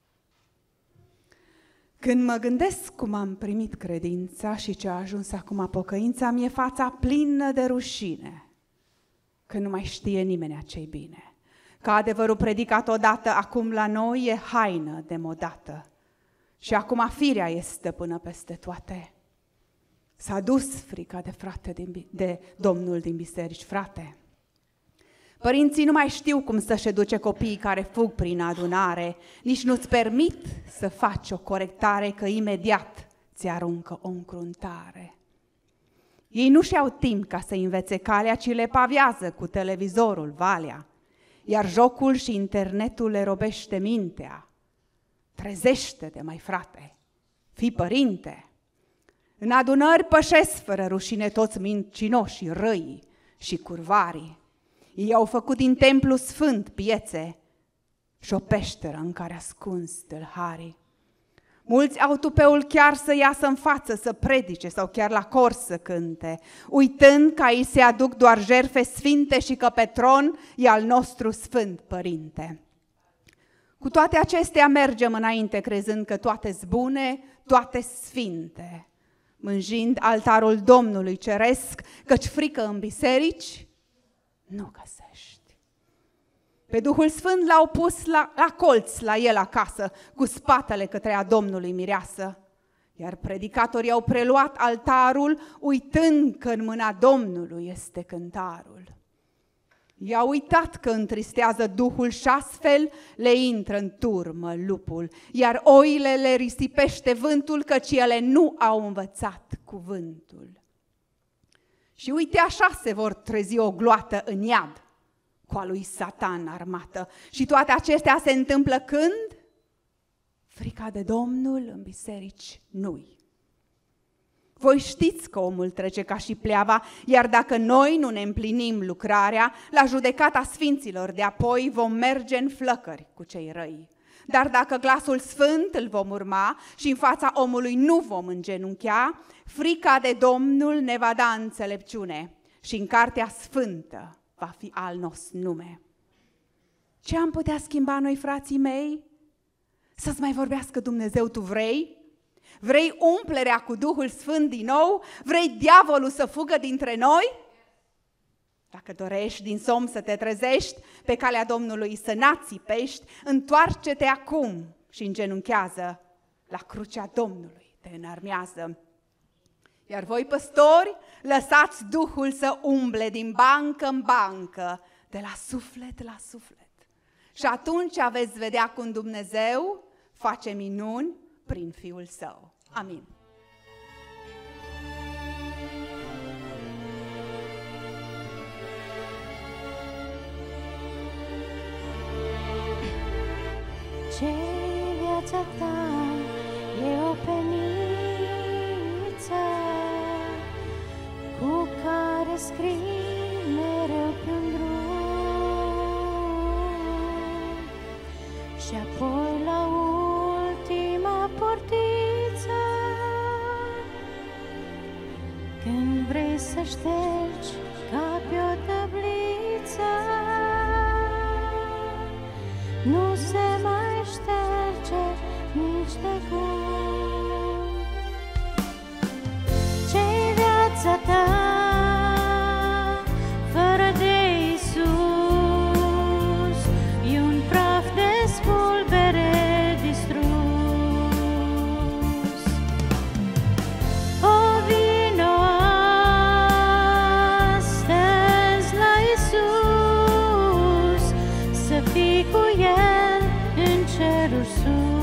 Când mă gândesc cum am primit credința și ce a ajuns acum pocăința, mi-e fața plină de rușine, că nu mai știe nimeni ce-i bine. Că adevărul predicat odată, acum la noi e haină demodată și acum firea este stăpână peste toate. S-a dus frica de frate din, de Domnul din biserici, frate. Părinții nu mai știu cum să-și educe copiii care fug prin adunare, nici nu-ți permit să faci o corectare, că imediat ți aruncă o încruntare. Ei nu și-au timp ca să învețe calea, ci le paviază cu televizorul valea, iar jocul și internetul le robește mintea. Trezește-te, mai frate, fii părinte. În adunări pășesc fără rușine toți mincinoși, răii și curvarii. Ei au făcut din templu sfânt piețe și o peșteră în care ascuns tâlharii. Mulți au tupeul chiar să iasă în față, să predice sau chiar la cor să cânte, uitând că îi se aduc doar jertfe sfinte și că pe tron e al nostru sfânt părinte. Cu toate acestea mergem înainte, crezând că toate-s bune, toate sfinte, mânjind altarul Domnului ceresc, căci frică în biserici nu găsești. Pe Duhul Sfânt l-au pus la, la colț la el acasă, cu spatele către a Domnului mireasă, iar predicatorii au preluat altarul, uitând că în mâna Domnului este cântarul. I-au uitat că întristează Duhul și astfel le intră în turmă lupul, iar oile le risipește vântul, căci ele nu au învățat cuvântul. Și uite așa se vor trezi o gloată în iad, cu a lui Satan armată. Și toate acestea se întâmplă când? Frica de Domnul în biserici nu-i. Voi știți că omul trece ca și pleava, iar dacă noi nu ne împlinim lucrarea, la judecata sfinților de apoi vom merge în flăcări cu cei răi. Dar dacă glasul sfânt îl vom urma și în fața omului nu vom îngenunchea, frica de Domnul ne va da înțelepciune și în cartea sfântă va fi al nostru nume. Ce am putea schimba noi, frații mei? Să-ți mai vorbească Dumnezeu, tu vrei? Vrei umplerea cu Duhul Sfânt din nou? Vrei diavolul să fugă dintre noi? Dacă dorești din somn să te trezești, pe calea Domnului să n-ațipești, întoarce-te acum și îngenunchează, la crucea Domnului te înarmează. Iar voi, păstori, lăsați Duhul să umble din bancă în bancă, de la suflet la suflet. Și atunci veți vedea cum Dumnezeu face minuni prin Fiul Său. Amin. Ce-i viața ta e o peniță cu care scrii mereu pe-un drum și apoi la ultima portiță, când vrei să ștergi ca pe o tabliță, nu se mai șterge nici de cum. Ce-i viața ta fără de Iisus? E un praf de spulbere distrus. O vino astăzi la Iisus, să fii cu El în ceruri sus.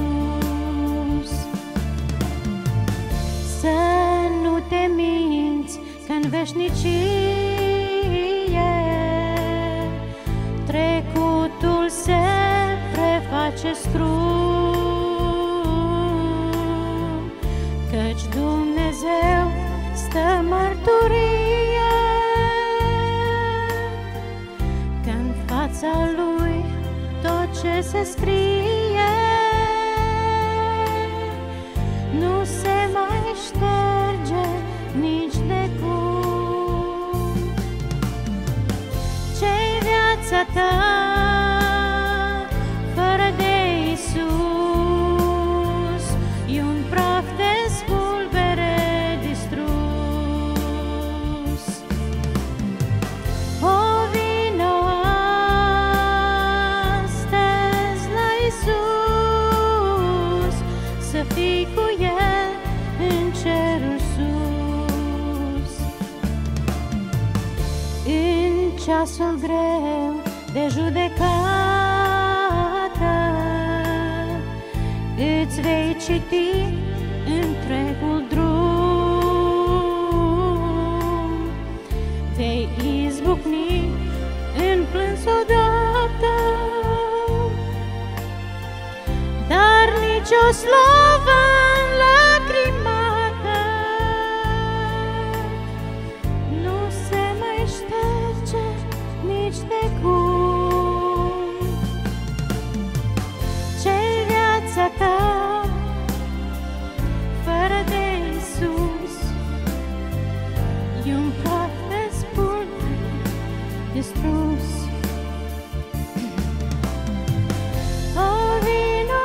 Să nu te minți că în veșnicie trecutul se preface scrum, căci Dumnezeu stă mărturie mărturie că în fața Lui tot ce se scrie nu se mai șterge nici de cum. Ce-i viața ta fără de Iisus? E un praf de spulbere distrus. O vino astăzi la Iisus, să fii cu El în cerul sus. În ceasul greu de judecată îți vei citi întregul drum, vei izbucni în plâns odată, dar nici o slovă înlacrimată nu se mai șterge nici de cum. Ce-i viața ta fără de Iisus? E un praf de spulbere distrus. O vino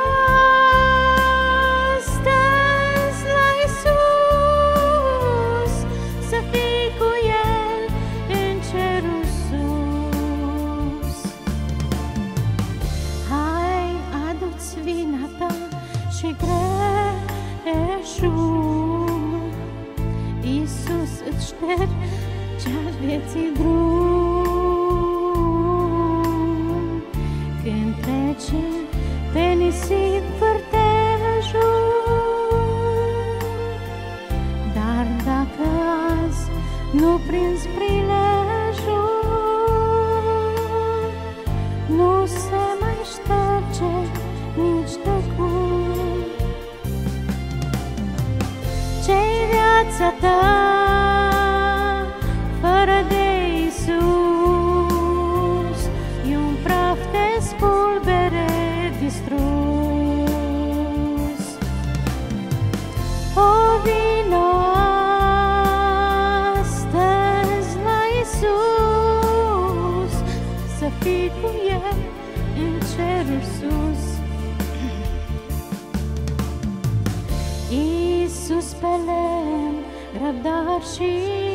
astăzi la Iisus, să fii cu El în cerul sus. Hai, adu-ți vina ta și greșul, Iisus îți șterge vieții drum. Când treci pe nisip vârtejul, dar dacă azi nu prinzi prilejul, nu se mai șterge nici de cum. Ce-i viața ta fără de Iisus? E un praf de spulbere distrus. O vino astăzi la Iisus, să fii cu El în cerul sus. Iisus pe lemn, răbdar și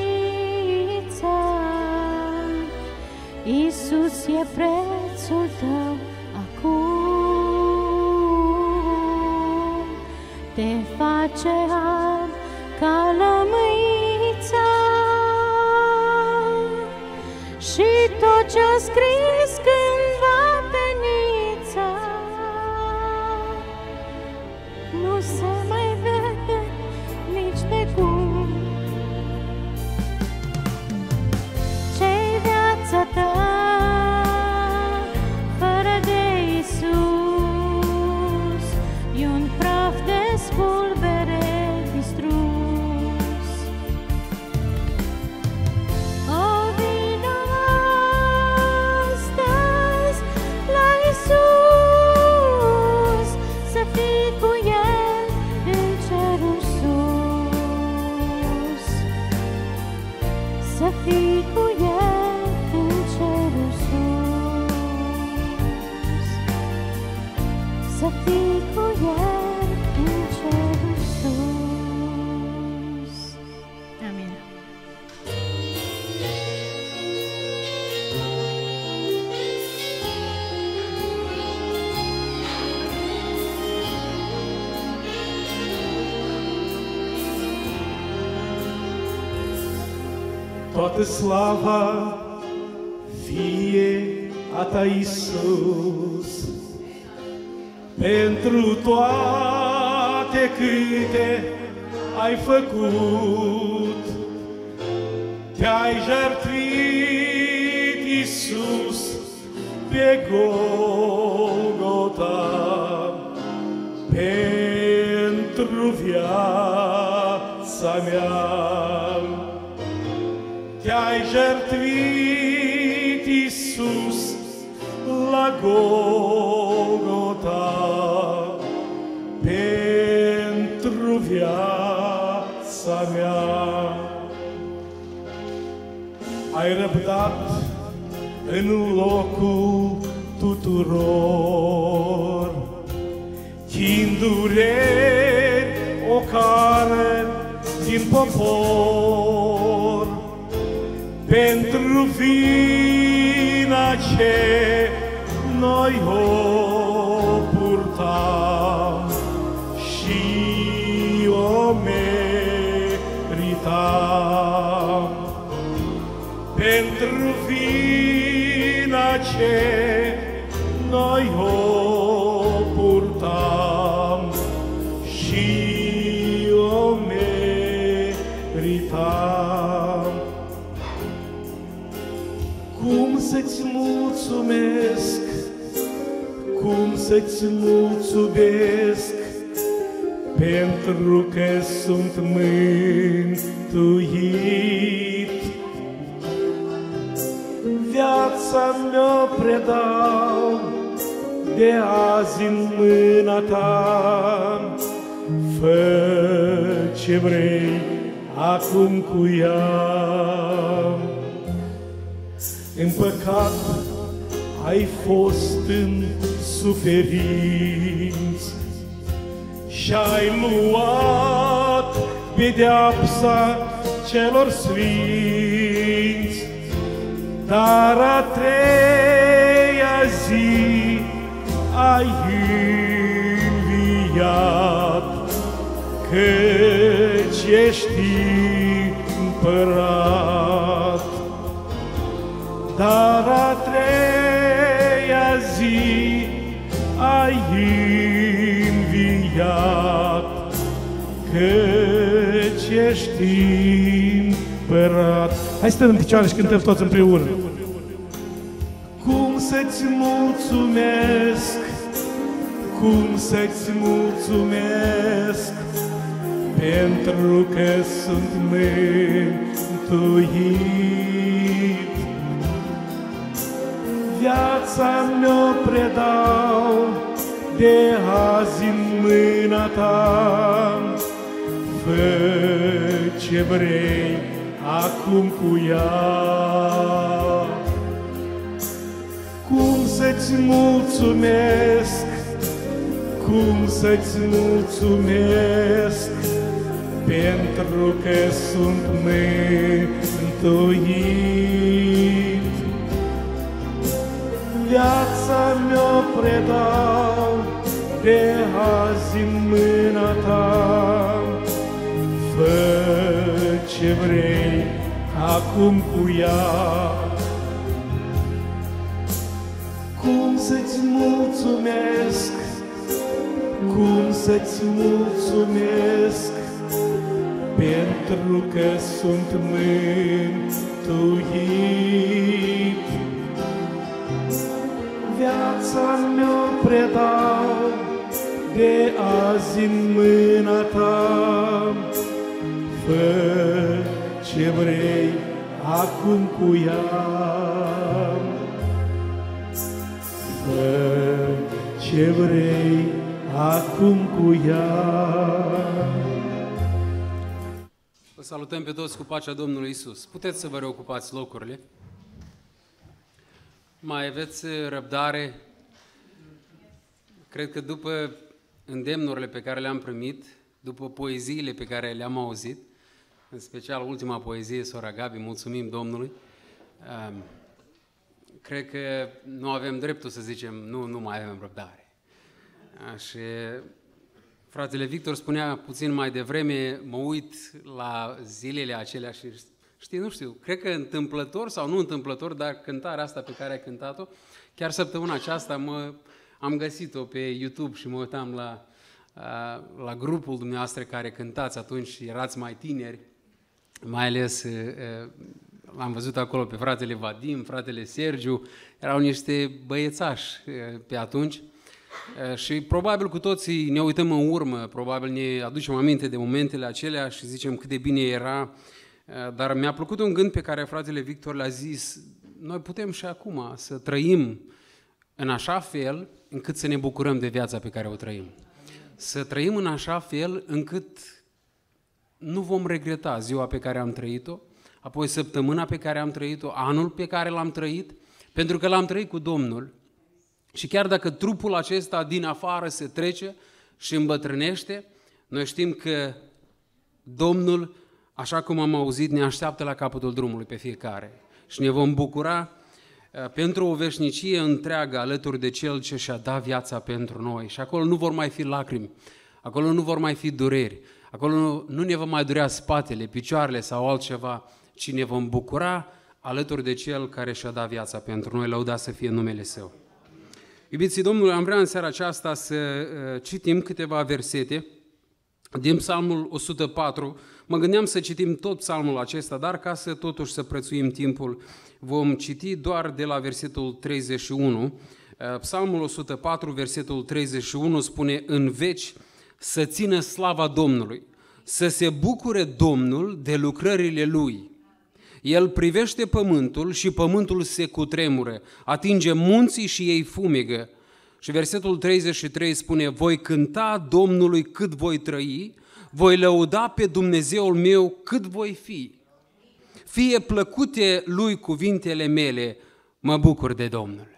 țar, Iisus e prețul tău acum. Te face alb ca lămâița și tot ce-a scris cândva pe nița nu se mai vede nici de cum. Ce-i viața ta fără de Iisus? E un praf de spulbere distrus. O vino astăzi la Iisus, să fii cu El în cerul sus. Să fii cu El în cerul sus. Să fii cu El în cerul sus. Amin. Toată slava fie a ta, Iisus, pentru toate câte ai făcut. Te-ai jertfit, Iisus, pe Golgota, pentru viața mea. te-ai jertfit, Iisus, la Golgota, pentru viața mea. Ai răbdat în locul tuturor, chin, dureri, ocară din popor, pentru vina ce noi o purtam și o meritam. Pentru vina ce noi o purtam și o meritam. Cum să-ți mulțumesc, cum să-ți mulțumesc, pentru că sunt mântuit. Viața mea predau de azi în mâna ta, fă ce vrei acum cu ea. În păcat ai fost în suferinți și-ai luat pedeapsa celor sfinți, dar a treia zi ai înviat, căci ești împărat. Dar a treia zi ai înviat, căci ești împărat. Hai să stăm în picioare și cântăm toți împreună. Cum să-ți mulțumesc, cum să-ți mulțumesc, pentru că sunt mântuit. Viața mea predau de azi în mâna ta, fă ce vrei acum cu ea. Cum să-ți mulțumesc, cum să-ți mulțumesc, pentru că sunt mântuit. Viața mea predau de azi în mâna ta, fă ce vrei acum cu ea. Cum să-ți mulțumesc, cum să-ți mulțumesc, pentru că sunt mântuit. Viața mea predau de azi în mâna ta, fă ce vrei acum cu ea. Fă ce vrei acum cu ea. Vă salutăm pe toți cu pacea Domnului Isus. Puteți să vă reocupați locurile. Mai aveți răbdare. Cred că după îndemnurile pe care le-am primit, după poeziile pe care le-am auzit, în special ultima poezie, Sora Gabi, mulțumim Domnului, cred că nu avem dreptul să zicem, nu, nu mai avem răbdare. Și fratele Victor spunea puțin mai devreme, mă uit la zilele acelea și știi, nu știu, cred că întâmplător sau nu întâmplător, dar cântarea asta pe care ai cântat-o, chiar săptămâna aceasta mă, am găsit-o pe YouTube și mă uitam la, la grupul dumneavoastră care cântați atunci, erați mai tineri, mai ales l-am văzut acolo pe fratele Vadim, fratele Sergiu, erau niște băiețași pe atunci și probabil cu toții ne uităm în urmă, probabil ne aducem aminte de momentele acelea și zicem cât de bine era Dar mi-a plăcut un gând pe care fratele Victor l-a zis, noi putem și acum să trăim în așa fel încât să ne bucurăm de viața pe care o trăim. Să trăim în așa fel încât nu vom regreta ziua pe care am trăit-o, apoi săptămâna pe care am trăit-o, anul pe care l-am trăit, pentru că l-am trăit cu Domnul. Și chiar dacă trupul acesta din afară se trece și îmbătrânește, noi știm că Domnul, așa cum am auzit, ne așteaptă la capătul drumului pe fiecare și ne vom bucura pentru o veșnicie întreagă alături de Cel ce și-a dat viața pentru noi. Și acolo nu vor mai fi lacrimi, acolo nu vor mai fi dureri, acolo nu, nu ne va mai durea spatele, picioarele sau altceva, ci ne vom bucura alături de Cel care și-a dat viața pentru noi, lăudat să fie numele Său. Iubiții Domnului, am vrea în seara aceasta să citim câteva versete din Psalmul o sută patru. Mă gândeam să citim tot psalmul acesta, dar ca să totuși să prețuim timpul, vom citi doar de la versetul treizeci și unu. Psalmul o sută patru, versetul treizeci și unu spune: în veci să țină slava Domnului, să se bucure Domnul de lucrările Lui. El privește pământul și pământul se cutremură, atinge munții și ei fumegă. Și versetul treizeci și trei spune: voi cânta Domnului cât voi trăi, voi lăuda pe Dumnezeul meu cât voi fi. Fie plăcute Lui cuvintele mele, mă bucur de Domnul.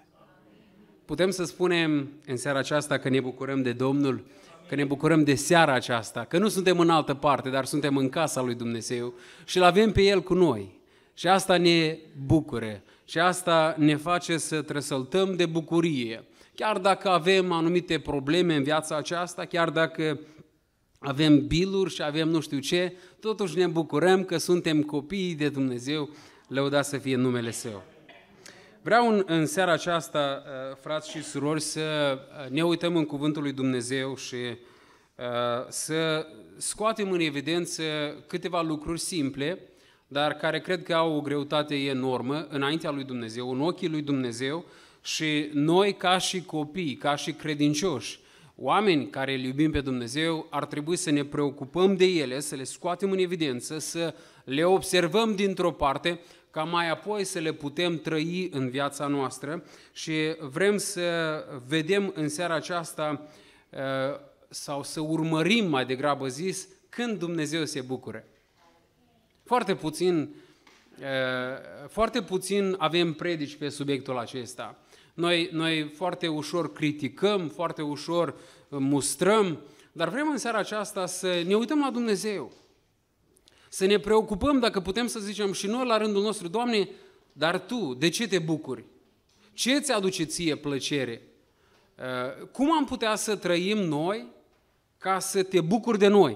Putem să spunem în seara aceasta că ne bucurăm de Domnul, că ne bucurăm de seara aceasta, că nu suntem în altă parte, dar suntem în casa lui Dumnezeu și îl avem pe El cu noi. Și asta ne bucură și asta ne face să trăsăltăm de bucurie. Chiar dacă avem anumite probleme în viața aceasta, chiar dacă avem biluri și avem nu știu ce, totuși ne bucurăm că suntem copiii de Dumnezeu, lăudat să fie numele Său. Vreau în, în seara aceasta, frați și surori, să ne uităm în Cuvântul lui Dumnezeu și uh, să scoatem în evidență câteva lucruri simple, dar care cred că au o greutate enormă înaintea lui Dumnezeu, în ochii lui Dumnezeu, și noi ca și copii, ca și credincioși, oameni care îl iubim pe Dumnezeu, ar trebui să ne preocupăm de ele, să le scoatem în evidență, să le observăm dintr-o parte, ca mai apoi să le putem trăi în viața noastră. Și vrem să vedem în seara aceasta, sau să urmărim mai degrabă zis, când Dumnezeu se bucură. Foarte puțin, foarte puțin avem predici pe subiectul acesta. Noi, noi foarte ușor criticăm, foarte ușor mustrăm, dar vrem în seara aceasta să ne uităm la Dumnezeu. Să ne preocupăm, dacă putem să zicem și noi la rândul nostru: Doamne, dar Tu, de ce te bucuri? Ce îți aduce ție plăcere? Cum am putea să trăim noi ca să te bucuri de noi?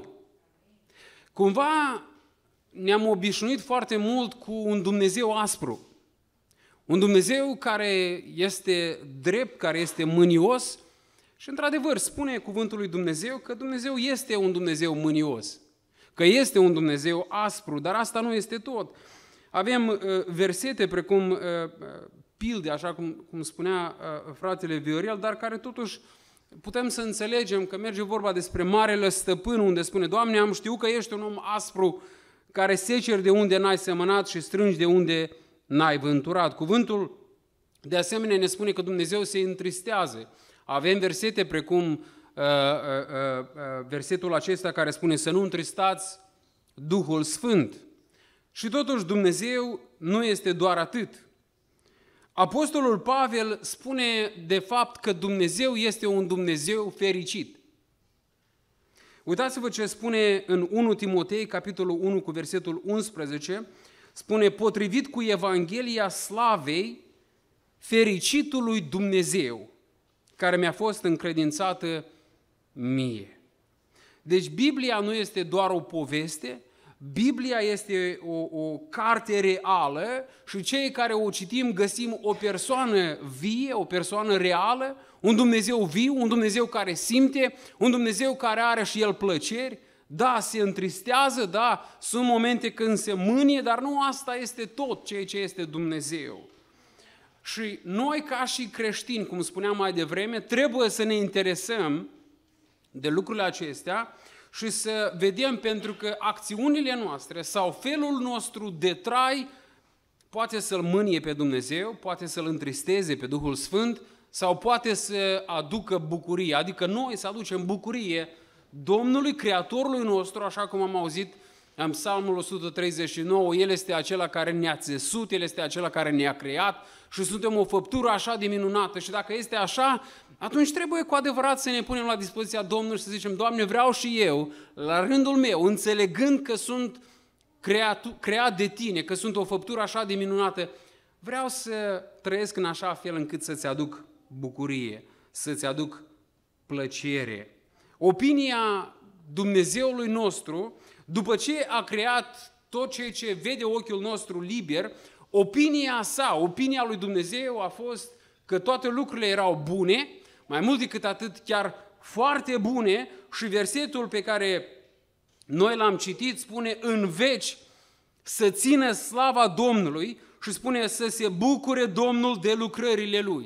Cumva ne-am obișnuit foarte mult cu un Dumnezeu aspru. Un Dumnezeu care este drept, care este mânios și, într-adevăr, spune cuvântul lui Dumnezeu că Dumnezeu este un Dumnezeu mânios, că este un Dumnezeu aspru, dar asta nu este tot. Avem uh, versete precum uh, pilde, așa cum, cum spunea uh, fratele Viorel, dar care totuși putem să înțelegem că merge vorba despre Marele Stăpân, unde spune: Doamne, am știut că ești un om aspru, care seceri de unde n-ai semănat și strângi de unde n-ai vânturat. Cuvântul de asemenea ne spune că Dumnezeu se întristează. Avem versete precum uh, uh, uh, versetul acesta care spune: să nu întristați Duhul Sfânt. Și totuși Dumnezeu nu este doar atât. Apostolul Pavel spune de fapt că Dumnezeu este un Dumnezeu fericit. Uitați-vă ce spune în unu Timotei, capitolul unu, cu versetul unsprezece, spune: potrivit cu Evanghelia slavei fericitului Dumnezeu, care mi-a fost încredințată mie. Deci Biblia nu este doar o poveste, Biblia este o, o carte reală și cei care o citim găsim o persoană vie, o persoană reală, un Dumnezeu viu, un Dumnezeu care simte, un Dumnezeu care are și El plăceri. Da, se întristează, da, sunt momente când se mânie, dar nu asta este tot ceea ce este Dumnezeu. Și noi ca și creștini, cum spuneam mai devreme, trebuie să ne interesăm de lucrurile acestea și să vedem, pentru că acțiunile noastre sau felul nostru de trai poate să-L mânie pe Dumnezeu, poate să-L întristeze pe Duhul Sfânt sau poate să aducă bucurie, adică noi să aducem bucurie Domnului, Creatorului nostru, așa cum am auzit în Psalmul o sută treizeci și nouă, El este acela care ne-a țesut, El este acela care ne-a creat și suntem o făptură așa de minunată. Și dacă este așa, atunci trebuie cu adevărat să ne punem la dispoziția Domnului și să zicem: Doamne, vreau și eu, la rândul meu, înțelegând că sunt creat, creat de Tine, că sunt o făptură așa de minunată, vreau să trăiesc în așa fel încât să-ți aduc bucurie, să-ți aduc plăcere. Opinia Dumnezeului nostru, după ce a creat tot ceea ce vede ochiul nostru liber, opinia sa, opinia lui Dumnezeu a fost că toate lucrurile erau bune, mai mult decât atât, chiar foarte bune, și versetul pe care noi l-am citit spune: în veci să țină slava Domnului, și spune să se bucure Domnul de lucrările Lui.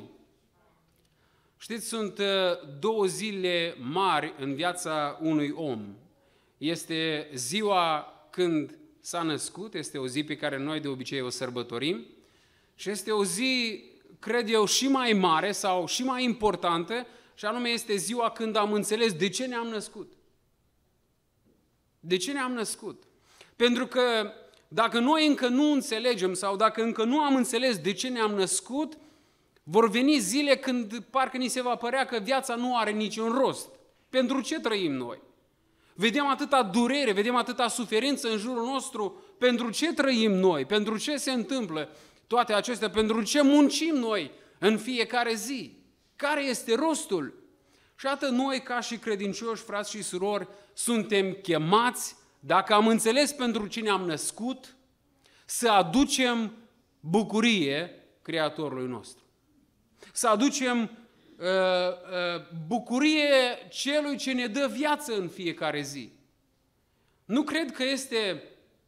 Știți, sunt două zile mari în viața unui om. Este ziua când s-a născut, este o zi pe care noi de obicei o sărbătorim, și este o zi, cred eu, și mai mare sau și mai importantă, și anume este ziua când am înțeles de ce ne-am născut. De ce ne-am născut? Pentru că dacă noi încă nu înțelegem sau dacă încă nu am înțeles de ce ne-am născut, vor veni zile când parcă ni se va părea că viața nu are niciun rost. Pentru ce trăim noi? Vedem atâta durere, vedem atâta suferință în jurul nostru. Pentru ce trăim noi? Pentru ce se întâmplă toate acestea? Pentru ce muncim noi în fiecare zi? Care este rostul? Și atât noi, ca și credincioși, frați și surori, suntem chemați, dacă am înțeles pentru cine am născut, să aducem bucurie Creatorului nostru. Să aducem uh, uh, bucurie celui ce ne dă viață în fiecare zi. Nu cred că este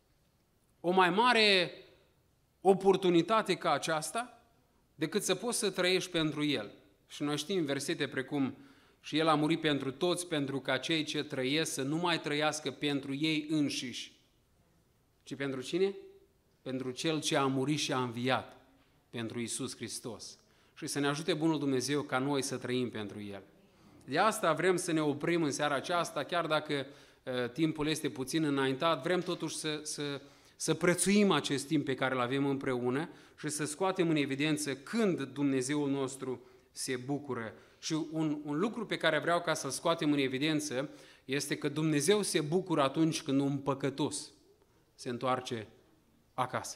o mai mare oportunitate ca aceasta decât să poți să trăiești pentru El. Și noi știm versete precum: și El a murit pentru toți, pentru ca cei ce trăiesc să nu mai trăiască pentru ei înșiși, ci pentru cine? Pentru Cel ce a murit și a înviat, pentru Iisus Hristos. Și să ne ajute Bunul Dumnezeu ca noi să trăim pentru El. De asta vrem să ne oprim în seara aceasta, chiar dacă uh, timpul este puțin înaintat, vrem totuși să, să, să prețuim acest timp pe care îl avem împreună și să scoatem în evidență când Dumnezeul nostru se bucură. Și un, un lucru pe care vreau ca să-l scoatem în evidență este că Dumnezeu se bucură atunci când un păcătos se întoarce acasă.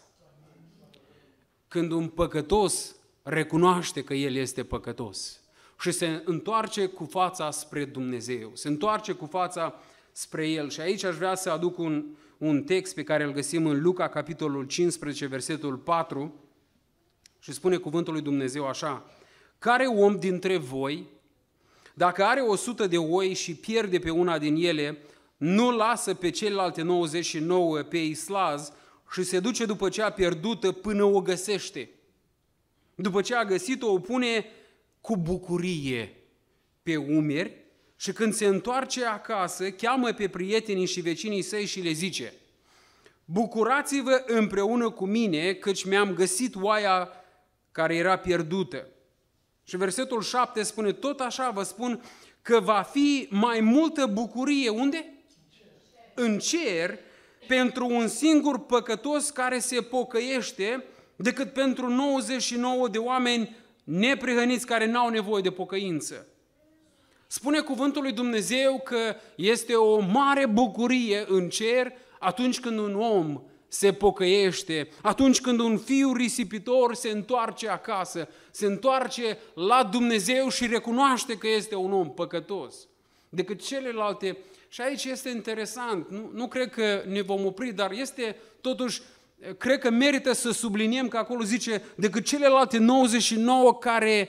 Când un păcătos recunoaște că el este păcătos și se întoarce cu fața spre Dumnezeu, se întoarce cu fața spre El. Și aici aș vrea să aduc un, un text pe care îl găsim în Luca, capitolul cincisprezece, versetul patru, și spune cuvântul lui Dumnezeu așa: care om dintre voi, dacă are o sută de oi și pierde pe una din ele, nu lasă pe celelalte nouăzeci și nouă pe islaz și se duce după cea pierdută până o găsește? După ce a găsit-o, o pune cu bucurie pe umeri și când se întoarce acasă, cheamă pe prietenii și vecinii săi și le zice: bucurați-vă împreună cu mine, căci mi-am găsit oaia care era pierdută. Și versetul șapte spune: tot așa vă spun că va fi mai multă bucurie, unde? În cer, pentru un singur păcătos care se pocăiește, decât pentru nouăzeci și nouă de oameni neprihăniți care n-au nevoie de pocăință. Spune cuvântul lui Dumnezeu că este o mare bucurie în cer atunci când un om se pocăiește, atunci când un fiu risipitor se întoarce acasă, se întoarce la Dumnezeu și recunoaște că este un om păcătos. Decât celelalte, și aici este interesant, nu, nu cred că ne vom opri, dar este totuși, cred că merită să subliniem că acolo zice: decât celelalte nouăzeci și nouă care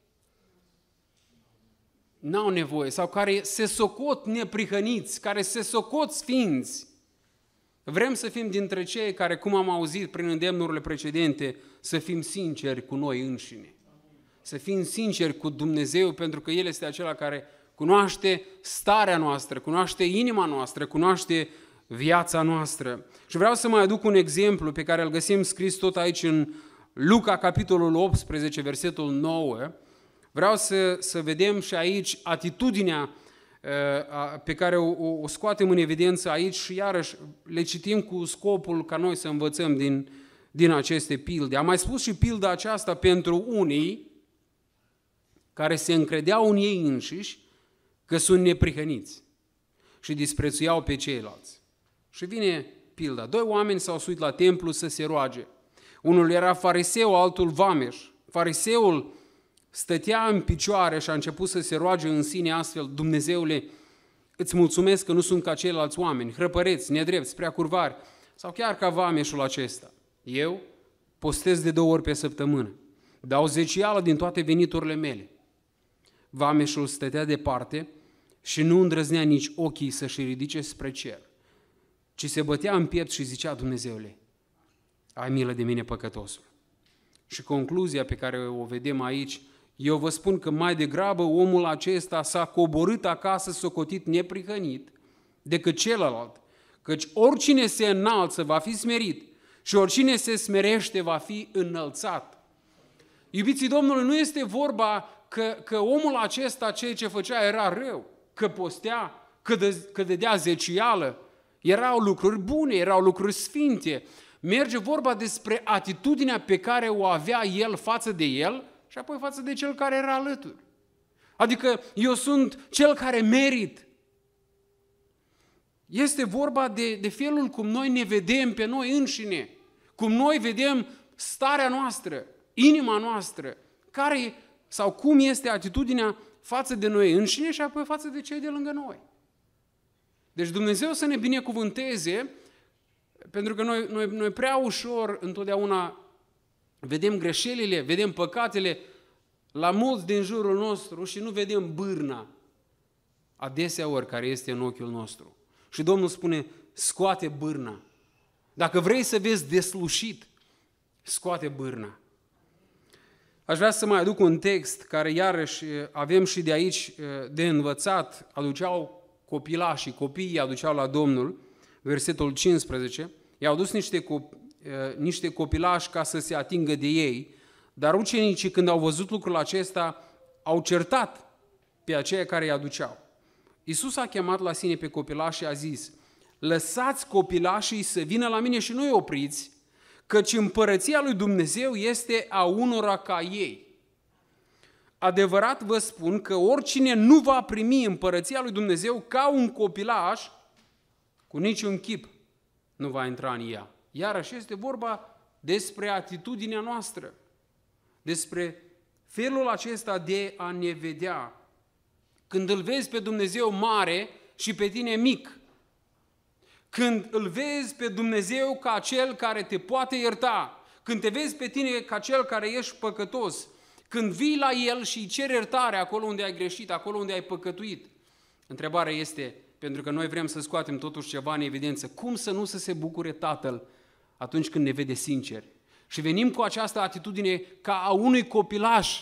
n-au nevoie sau care se socot neprihăniți, care se socot sfinți. Vrem să fim dintre cei care, cum am auzit prin îndemnurile precedente, să fim sinceri cu noi înșine. Să fim sinceri cu Dumnezeu, pentru că El este acela care cunoaște starea noastră, cunoaște inima noastră, cunoaște viața noastră. Și vreau să mai aduc un exemplu pe care îl găsim scris tot aici în Luca, capitolul optsprezece, versetul nouă. Vreau să, să vedem și aici atitudinea pe care o, o scoatem în evidență aici și iarăși le citim cu scopul ca noi să învățăm din, din aceste pilde. Am mai spus și pilda aceasta pentru unii care se încredeau în ei înșiși că sunt neprihăniți și disprețuiau pe ceilalți. Și vine pilda. Doi oameni s-au suit la templu să se roage. Unul era fariseu, altul vameș. Fariseul stătea în picioare și a început să se roage în sine astfel: Dumnezeule, îți mulțumesc că nu sunt ca ceilalți oameni, hrăpăreți, nedrepți, prea curvari, sau chiar ca vameșul acesta. Eu postez de două ori pe săptămână, dau zecială din toate veniturile mele. Vameșul stătea departe și nu îndrăznea nici ochii să-și ridice spre cer, ci se bătea în piept și zicea: Dumnezeule, ai milă de mine, păcătosul. Și concluzia pe care o vedem aici: eu vă spun că mai degrabă omul acesta s-a coborât acasă socotit neprihănit decât celălalt, căci oricine se înalță va fi smerit și oricine se smerește va fi înălțat. Iubiții Domnului, nu este vorba că, că omul acesta ceea ce făcea era rău, că postea, că, de, că dădea zecială, erau lucruri bune, erau lucruri sfinte. Merge vorba despre atitudinea pe care o avea el față de el și apoi față de cel care era alături. Adică eu sunt cel care merit. Este vorba de, de felul cum noi ne vedem pe noi înșine, cum noi vedem starea noastră, inima noastră, care sau cum este atitudinea față de noi înșine și apoi față de cei de lângă noi. Deci Dumnezeu să ne binecuvânteze, pentru că noi, noi, noi prea ușor întotdeauna vedem greșelile, vedem păcatele la mulți din jurul nostru și nu vedem bârna adesea ori care este în ochiul nostru. Și Domnul spune: scoate bârna. Dacă vrei să vezi deslușit, scoate bârna. Aș vrea să mai aduc un text care iarăși avem și de aici de învățat. Aduceau copilașii, copiii aduceau la Domnul, versetul cincisprezece, i-au dus niște, copii, niște copilași ca să se atingă de ei, dar ucenicii, când au văzut lucrul acesta, au certat pe aceia care îi aduceau. Iisus a chemat la sine pe copilași și a zis: lăsați copilașii să vină la mine și nu-i opriți, căci împărăția lui Dumnezeu este a unora ca ei. Adevărat vă spun că oricine nu va primi împărăția lui Dumnezeu ca un copilaș, cu niciun chip nu va intra în ea. Iarăși este vorba despre atitudinea noastră, despre felul acesta de a ne vedea. Când îl vezi pe Dumnezeu mare și pe tine mic, când îl vezi pe Dumnezeu ca cel care te poate ierta, când te vezi pe tine ca cel care ești păcătos, când vii la El și îi ceri iertare acolo unde ai greșit, acolo unde ai păcătuit. Întrebarea este, pentru că noi vrem să scoatem totuși ceva în evidență, cum să nu să se bucure Tatăl atunci când ne vede sinceri? Și venim cu această atitudine ca a unui copilaș.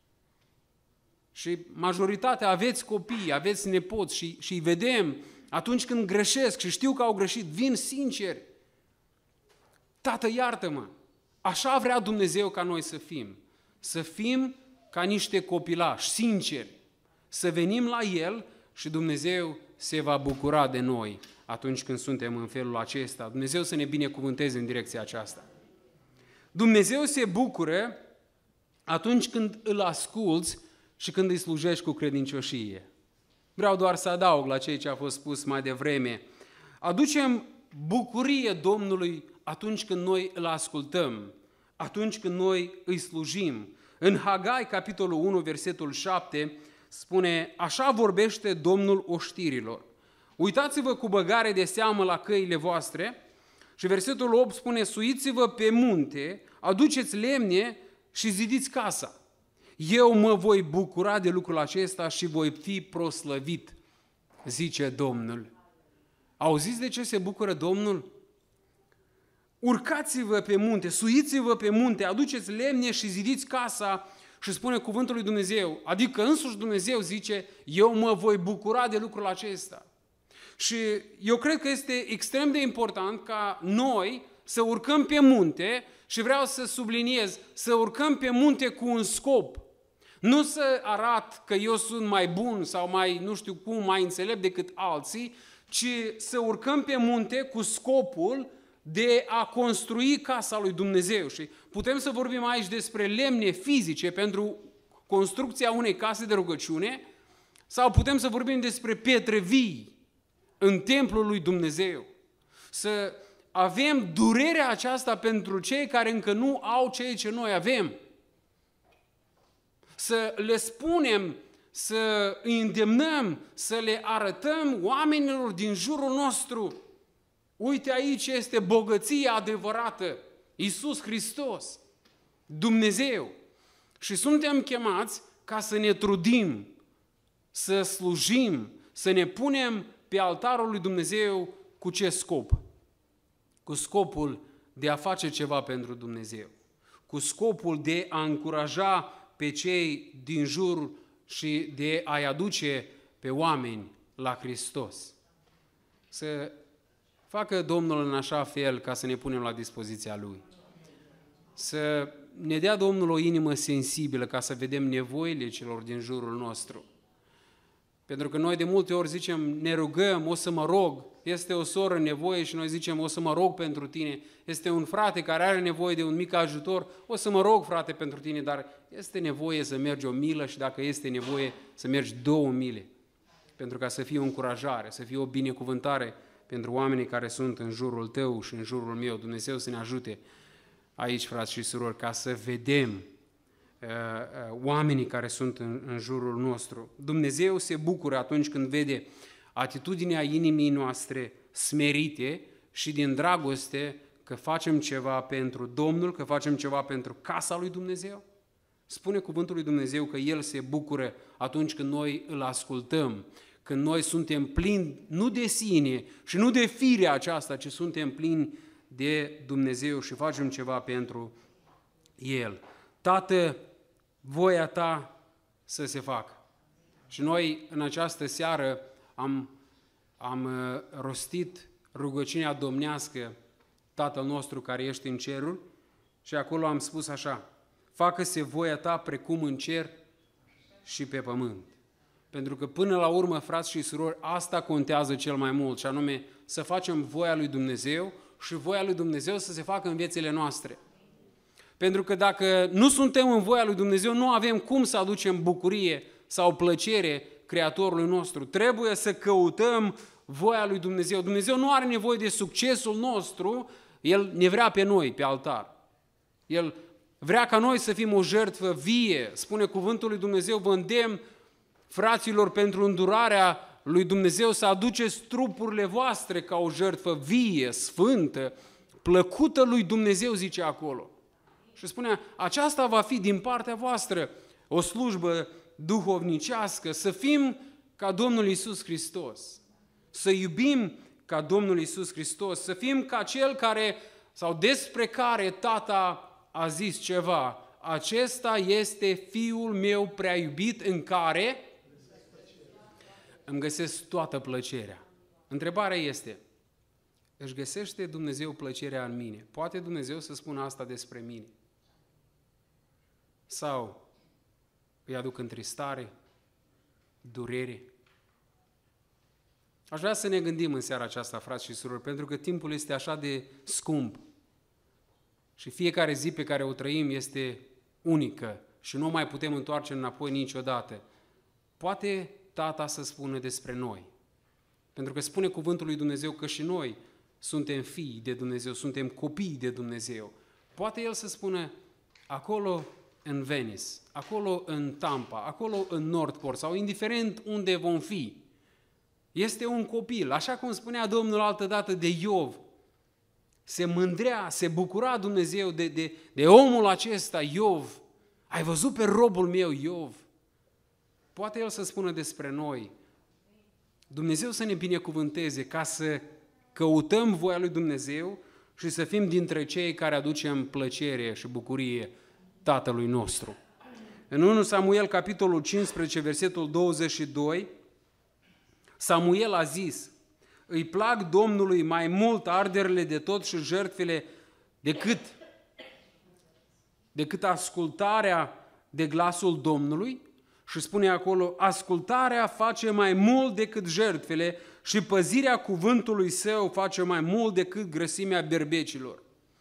Și majoritatea aveți copii, aveți nepoți și, și îi vedem atunci când greșesc și știu că au greșit, vin sinceri. Tată, iartă-mă! Așa vrea Dumnezeu ca noi să fim. Să fim ca niște copilași, sinceri. Să venim la El și Dumnezeu se va bucura de noi atunci când suntem în felul acesta. Dumnezeu să ne binecuvânteze în direcția aceasta. Dumnezeu se bucură atunci când îl asculți și când îi slujești cu credincioșie. Vreau doar să adaug la ceea ce a fost spus mai devreme. Aducem bucurie Domnului atunci când noi îl ascultăm, atunci când noi îi slujim. În Hagai, capitolul unu, versetul șapte, spune: așa vorbește Domnul oștirilor. Uitați-vă cu băgare de seamă la căile voastre. Și versetul opt spune: suiți-vă pe munte, aduceți lemne și zidiți casa. Eu mă voi bucura de lucrul acesta și voi fi proslăvit, zice Domnul. Auziți de ce se bucură Domnul? Urcați-vă pe munte, suiți-vă pe munte, aduceți lemne și zidiți casa Și spune cuvântul lui Dumnezeu, adică însuși Dumnezeu zice, eu mă voi bucura de lucrul acesta. Și eu cred că este extrem de important ca noi să urcăm pe munte, și vreau să subliniez, să urcăm pe munte cu un scop. Nu să arat că eu sunt mai bun sau mai, nu știu cum, mai înțelept decât alții, ci să urcăm pe munte cu scopul de a construi casa lui Dumnezeu. Și putem să vorbim aici despre lemne fizice pentru construcția unei case de rugăciune, sau putem să vorbim despre pietre vii în templul lui Dumnezeu. Să avem durerea aceasta pentru cei care încă nu au ceea ce noi avem. Să le spunem, să îi îndemnăm, să le arătăm oamenilor din jurul nostru. Uite, aici este bogăția adevărată, Iisus Hristos, Dumnezeu. Și suntem chemați ca să ne trudim, să slujim, să ne punem pe altarul lui Dumnezeu cu ce scop? Cu scopul de a face ceva pentru Dumnezeu, cu scopul de a încuraja pe cei din jur și de a-i aduce pe oameni la Hristos. Să facă Domnul în așa fel ca să ne punem la dispoziția Lui. Să ne dea Domnul o inimă sensibilă ca să vedem nevoile celor din jurul nostru. Pentru că noi de multe ori zicem, ne rugăm, o să mă rog, este o soră în nevoie și noi zicem, o să mă rog pentru tine, este un frate care are nevoie de un mic ajutor, o să mă rog, frate, pentru tine, dar este nevoie să mergi o milă și dacă este nevoie să mergi două mile, pentru ca să fie o încurajare, să fie o binecuvântare pentru oamenii care sunt în jurul tău și în jurul meu. Dumnezeu să ne ajute aici, frați și surori, ca să vedem oamenii care sunt în, în jurul nostru. Dumnezeu se bucură atunci când vede atitudinea inimii noastre smerite și din dragoste că facem ceva pentru Domnul, că facem ceva pentru casa lui Dumnezeu. Spune cuvântul lui Dumnezeu că El se bucură atunci când noi îl ascultăm, când noi suntem plini nu de sine și nu de firea aceasta, ci suntem plini de Dumnezeu și facem ceva pentru El. Tată, voia ta să se facă. Și noi în această seară am, am rostit rugăciunea domnească, Tatăl nostru care ești în cerul, și acolo am spus așa, facă-se voia ta precum în cer și pe pământ. Pentru că până la urmă, frați și surori, asta contează cel mai mult, și anume să facem voia lui Dumnezeu și voia lui Dumnezeu să se facă în viețile noastre. Pentru că dacă nu suntem în voia lui Dumnezeu, nu avem cum să aducem bucurie sau plăcere Creatorului nostru. Trebuie să căutăm voia lui Dumnezeu. Dumnezeu nu are nevoie de succesul nostru, El ne vrea pe noi, pe altar. El vrea ca noi să fim o jertfă vie. Spune cuvântul lui Dumnezeu, vă îndemn, fraților, pentru îndurarea lui Dumnezeu să aduceți trupurile voastre ca o jertfă vie, sfântă, plăcută lui Dumnezeu, zice acolo. Și spunea, aceasta va fi din partea voastră o slujbă duhovnicească, să fim ca Domnul Iisus Hristos, să iubim ca Domnul Iisus Hristos, să fim ca Cel care, sau despre care Tata a zis ceva, acesta este Fiul meu prea iubit în care îmi găsesc toată plăcerea. Întrebarea este, își găsește Dumnezeu plăcerea în mine? Poate Dumnezeu să spună asta despre mine? Sau îi aduc întristare, durere? Aș vrea să ne gândim în seara aceasta, frați și surori, pentru că timpul este așa de scump și fiecare zi pe care o trăim este unică și nu mai putem întoarce înapoi niciodată. Poate Tata să spună despre noi, pentru că spune cuvântul lui Dumnezeu că și noi suntem fii de Dumnezeu, suntem copii de Dumnezeu. Poate El să spună acolo în Venice, acolo în Tampa, acolo în Northport sau indiferent unde vom fi. Este un copil, așa cum spunea Domnul altădată de Iov. Se mândrea, se bucura Dumnezeu de, de, de omul acesta, Iov. Ai văzut pe robul meu, Iov? Poate El să spună despre noi. Dumnezeu să ne binecuvânteze ca să căutăm voia lui Dumnezeu și să fim dintre cei care aducem plăcere și bucurie Tatălui nostru. În întâi Samuel, capitolul cincisprezece, versetul douăzeci și doi, Samuel a zis: îi plac Domnului mai mult arderile de tot și jertfele decât, decât ascultarea de glasul Domnului. Și spune acolo: ascultarea face mai mult decât jertfele și păzirea cuvântului său face mai mult decât grăsimea berbecilor.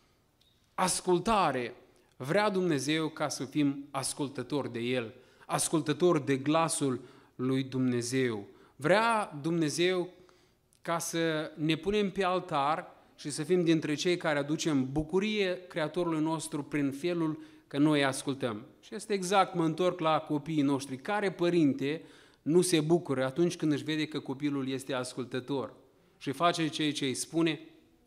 Ascultare. Vrea Dumnezeu ca să fim ascultători de El, ascultători de glasul lui Dumnezeu. Vrea Dumnezeu ca să ne punem pe altar și să fim dintre cei care aducem bucurie Creatorului nostru prin felul că noi ascultăm. Și este exact, mă întorc la copiii noștri. Care părinte nu se bucură atunci când își vede că copilul este ascultător și face ceea ce îi spune?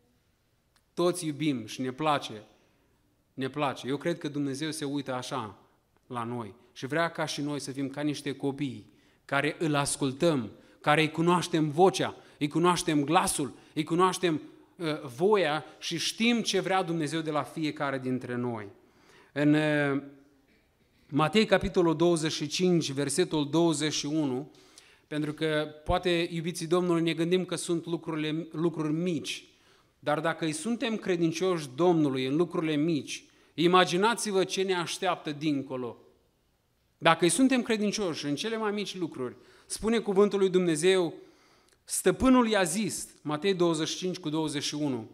Toți iubim și ne place. Ne place. Eu cred că Dumnezeu se uită așa la noi și vrea ca și noi să fim ca niște copii care îl ascultăm, care îi cunoaștem vocea, îi cunoaștem glasul, îi cunoaștem uh, voia și știm ce vrea Dumnezeu de la fiecare dintre noi. În uh, Matei, capitolul douăzeci și cinci, versetul douăzeci și unu, pentru că poate, iubiții Domnului, ne gândim că sunt lucrurile, lucruri mici, dar dacă îi suntem credincioși Domnului în lucrurile mici, imaginați-vă ce ne așteaptă dincolo. Dacă îi suntem credincioși în cele mai mici lucruri, spune cuvântul lui Dumnezeu, stăpânul i-a zis, Matei douăzeci și cinci cu douăzeci și unu,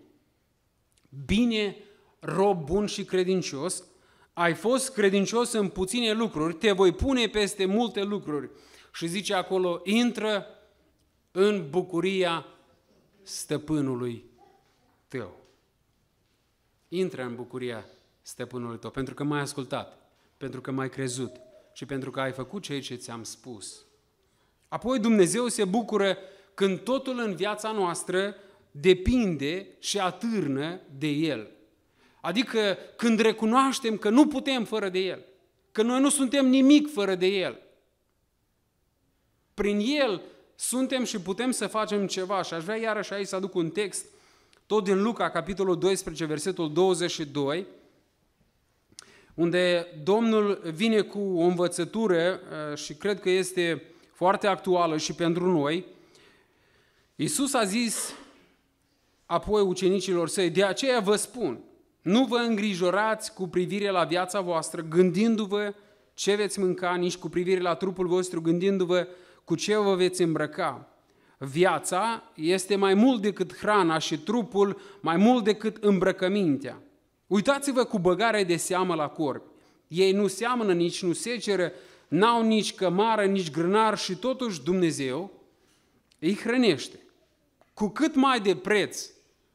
bine, rob bun și credincios, ai fost credincios în puține lucruri, te voi pune peste multe lucruri. Și zice acolo, intră în bucuria stăpânului tău. Intră în bucuria stăpânului tău, pentru că m-ai ascultat, pentru că m-ai crezut și pentru că ai făcut ceea ce ți-am spus. Apoi Dumnezeu se bucură când totul în viața noastră depinde și atârnă de El. Adică când recunoaștem că nu putem fără de El, că noi nu suntem nimic fără de El. Prin El suntem și putem să facem ceva. Și aș vrea iarăși aici să aduc un text, tot din Luca, capitolul doisprezece, versetul douăzeci și doi, unde Domnul vine cu o învățătură și cred că este foarte actuală și pentru noi. Iisus a zis apoi ucenicilor săi, de aceea vă spun, nu vă îngrijorați cu privire la viața voastră, gândindu-vă ce veți mânca, nici cu privire la trupul vostru, gândindu-vă cu ce vă veți îmbrăca. Viața este mai mult decât hrana și trupul mai mult decât îmbrăcămintea. Uitați-vă cu băgare de seamă la corbi. Ei nu seamănă, nici nu seceră, n-au nici cămară, nici grânar și totuși Dumnezeu îi hrănește. Cu cât mai de preț.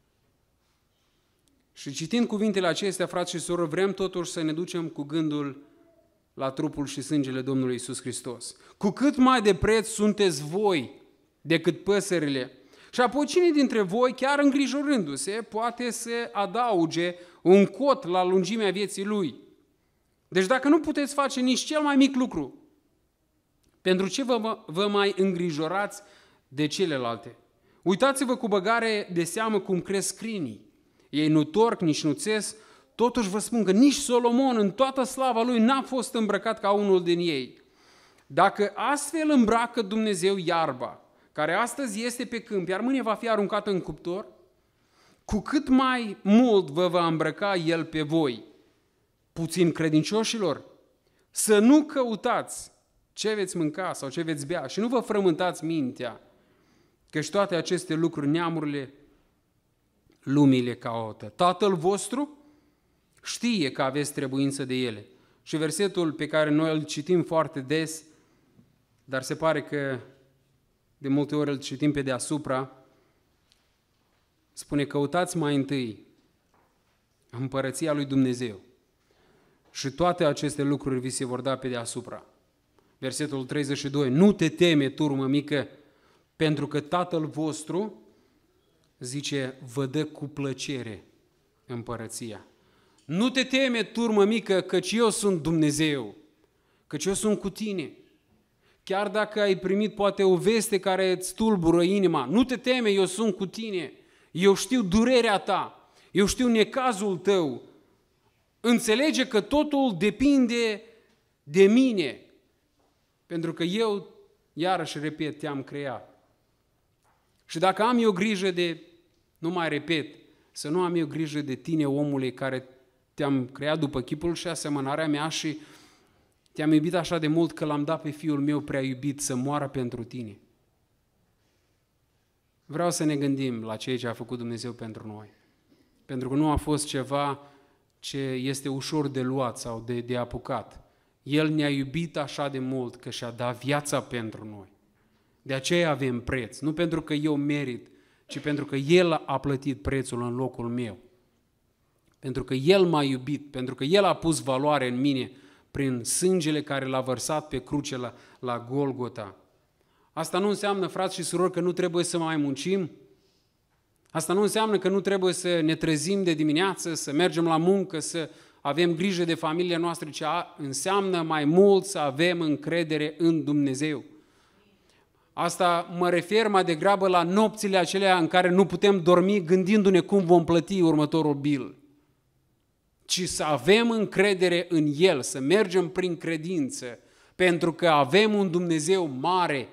Și citind cuvintele acestea, frați și sorori, vrem totuși să ne ducem cu gândul la trupul și sângele Domnului Iisus Hristos. Cu cât mai de preț sunteți voi decât păsările. Și apoi cine dintre voi, chiar îngrijorându-se, poate să adauge un cot la lungimea vieții lui? Deci dacă nu puteți face nici cel mai mic lucru, pentru ce vă, vă mai îngrijorați de celelalte? Uitați-vă cu băgare de seamă cum cresc crinii. Ei nu torc, nici nu țes, totuși vă spun că nici Solomon în toată slava lui n-a fost îmbrăcat ca unul din ei. Dacă astfel îmbracă Dumnezeu iarba, care astăzi este pe câmp, iar mâine va fi aruncată în cuptor, cu cât mai mult vă va îmbrăca El pe voi, puțin credincioșilor, să nu căutați ce veți mânca sau ce veți bea și nu vă frământați mintea, căci toate aceste lucruri neamurile lumii le caută. Tatăl vostru știe că aveți trebuință de ele. Și versetul pe care noi îl citim foarte des, dar se pare că de multe ori îl citim pe deasupra, spune, căutați mai întâi împărăția lui Dumnezeu și toate aceste lucruri vi se vor da pe deasupra. Versetul treizeci și doi, nu te teme, turmă mică, pentru că Tatăl vostru, zice, vă dă cu plăcere împărăția. Nu te teme, turmă mică, căci eu sunt Dumnezeu, căci eu sunt cu tine. Chiar dacă ai primit poate o veste care îți tulbură inima, nu te teme, eu sunt cu tine. Eu știu durerea ta, eu știu necazul tău. Înțelege că totul depinde de mine, pentru că eu, iarăși repet, te-am creat. Și dacă am eu grijă de, nu mai repet, să nu am eu grijă de tine, omule, care te-am creat după chipul și asemănarea mea și te-am iubit așa de mult că l-am dat pe Fiul meu prea iubit să moară pentru tine. Vreau să ne gândim la ceea ce a făcut Dumnezeu pentru noi. Pentru că nu a fost ceva ce este ușor de luat sau de, de apucat. El ne-a iubit așa de mult că și-a dat viața pentru noi. De aceea avem preț. Nu pentru că eu merit, ci pentru că El a plătit prețul în locul meu. Pentru că El m-a iubit, pentru că El a pus valoare în mine prin sângele care l-a vărsat pe cruce la, la Golgota. Asta nu înseamnă, frați și surori, că nu trebuie să mai muncim. Asta nu înseamnă că nu trebuie să ne trezim de dimineață, să mergem la muncă, să avem grijă de familia noastră, ci înseamnă mai mult să avem încredere în Dumnezeu. Asta mă refer mai degrabă la nopțile acelea în care nu putem dormi gândindu-ne cum vom plăti următorul bil, ci să avem încredere în El, să mergem prin credință, pentru că avem un Dumnezeu mare,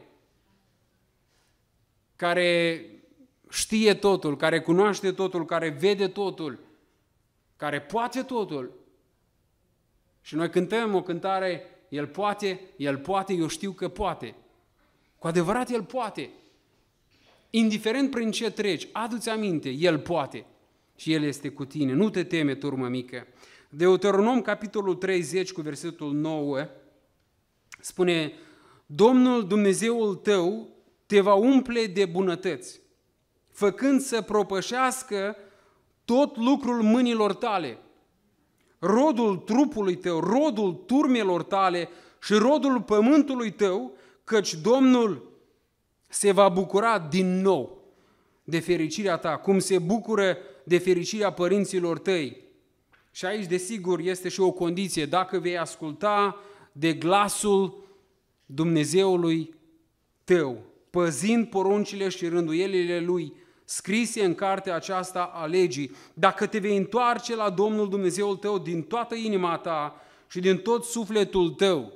care știe totul, care cunoaște totul, care vede totul, care poate totul. Și noi cântăm o cântare, El poate, El poate, eu știu că poate. Cu adevărat El poate. Indiferent prin ce treci, adu-ți aminte, El poate. Și El este cu tine. Nu te teme, turmă mică. Deuteronom, capitolul treizeci, cu versetul nouă, spune: Domnul Dumnezeul tău te va umple de bunătăți, făcând să propășească tot lucrul mâinilor tale, rodul trupului tău, rodul turmelor tale și rodul pământului tău, căci Domnul se va bucura din nou de fericirea ta, cum se bucură de fericirea părinților tăi. Și aici, desigur, este și o condiție: dacă vei asculta de glasul Dumnezeului tău, păzind poruncile și rânduielile Lui scrise în cartea aceasta a legii, dacă te vei întoarce la Domnul Dumnezeul tău din toată inima ta și din tot sufletul tău.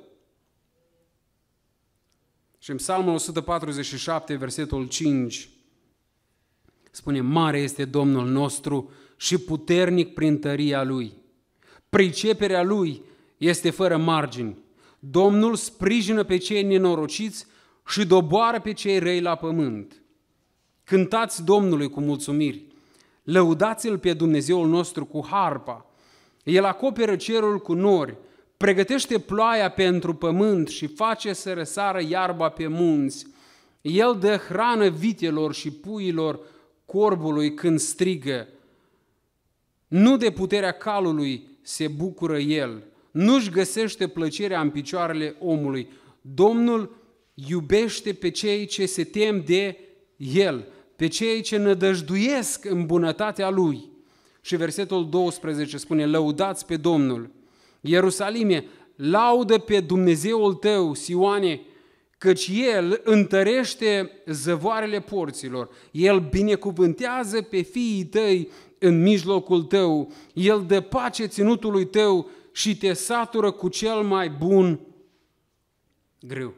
Și în Psalmul o sută patruzeci și șapte, versetul cinci, spune: mare este Domnul nostru și puternic prin tăria Lui. Priceperea Lui este fără margini. Domnul sprijină pe cei nenorociți și doboară pe cei răi la pământ. Cântați Domnului cu mulțumiri, lăudați-L pe Dumnezeul nostru cu harpa. El acoperă cerul cu nori, pregătește ploaia pentru pământ și face să răsară iarba pe munți. El dă hrană vitelor și puiilor corbului când strigă. Nu de puterea calului se bucură el, nu-și găsește plăcerea în picioarele omului. Domnul iubește pe cei ce se tem de El, pe cei ce nădăjduiesc în bunătatea Lui. Și versetul doisprezece spune: lăudați pe Domnul. Ierusalime, laudă pe Dumnezeul tău, Sioane, căci El întărește zăvoarele porților. El binecuvântează pe fiii tăi în mijlocul tău. El dă pace ținutului tău și te satură cu cel mai bun grâu.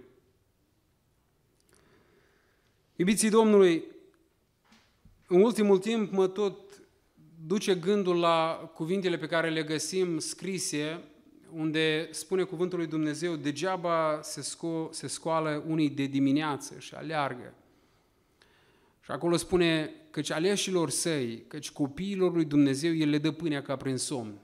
Iubiții Domnului, în ultimul timp mă tot duce gândul la cuvintele pe care le găsim scrise, unde spune cuvântul lui Dumnezeu: degeaba se, sco- se scoală unii de dimineață și aleargă. Și acolo spune: căci aleșilor săi, căci copiilor lui Dumnezeu, El le dă pâinea ca prin somn.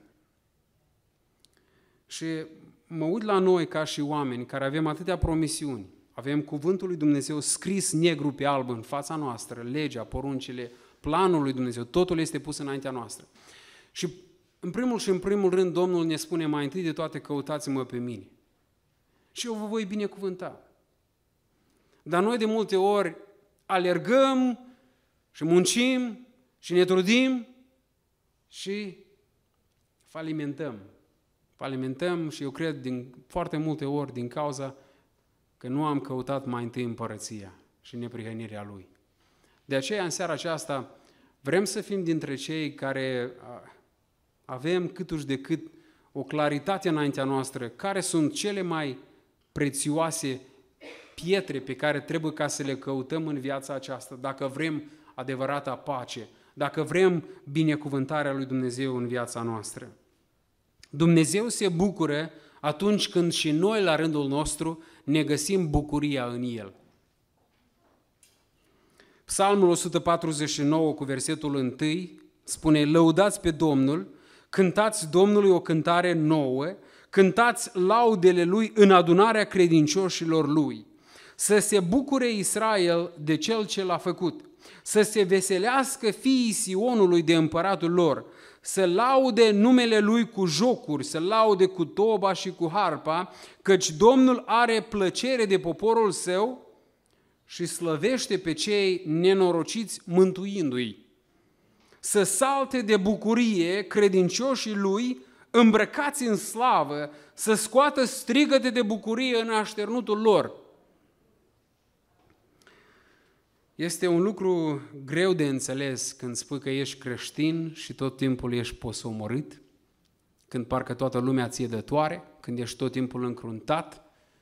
Și mă uit la noi ca și oameni care avem atâtea promisiuni, avem cuvântul lui Dumnezeu scris negru pe alb în fața noastră, legea, poruncile, planul lui Dumnezeu, totul este pus înaintea noastră. Și în primul și în primul rând Domnul ne spune: mai întâi de toate căutați-mă pe mine și eu vă voi binecuvânta. Dar noi de multe ori alergăm și muncim și ne trudim și falimentăm. Falimentăm și eu cred din foarte multe ori din cauza că nu am căutat mai întâi împărăția și neprihănirea Lui. De aceea, în seara aceasta, vrem să fim dintre cei care avem câtuși de cât o claritate înaintea noastră, care sunt cele mai prețioase pietre pe care trebuie ca să le căutăm în viața aceasta, dacă vrem adevărata pace, dacă vrem binecuvântarea lui Dumnezeu în viața noastră. Dumnezeu se bucură atunci când și noi, la rândul nostru, ne găsim bucuria în El. Psalmul o sută patruzeci și nouă cu versetul unu spune: lăudați pe Domnul, cântați Domnului o cântare nouă, cântați laudele Lui în adunarea credincioșilor Lui. Să se bucure Israel de Cel ce l-a făcut, să se veselească fiii Sionului de împăratul lor, să laude numele Lui cu jocuri, să laude cu toba și cu harpa, căci Domnul are plăcere de poporul Său și slăvește pe cei nenorociți mântuindu-i. Să salte de bucurie credincioșii Lui îmbrăcați în slavă, să scoată strigăte de bucurie în așternutul lor. Este un lucru greu de înțeles când spui că ești creștin și tot timpul ești posomorât, când parcă toată lumea ție dătoare, când ești tot timpul încruntat.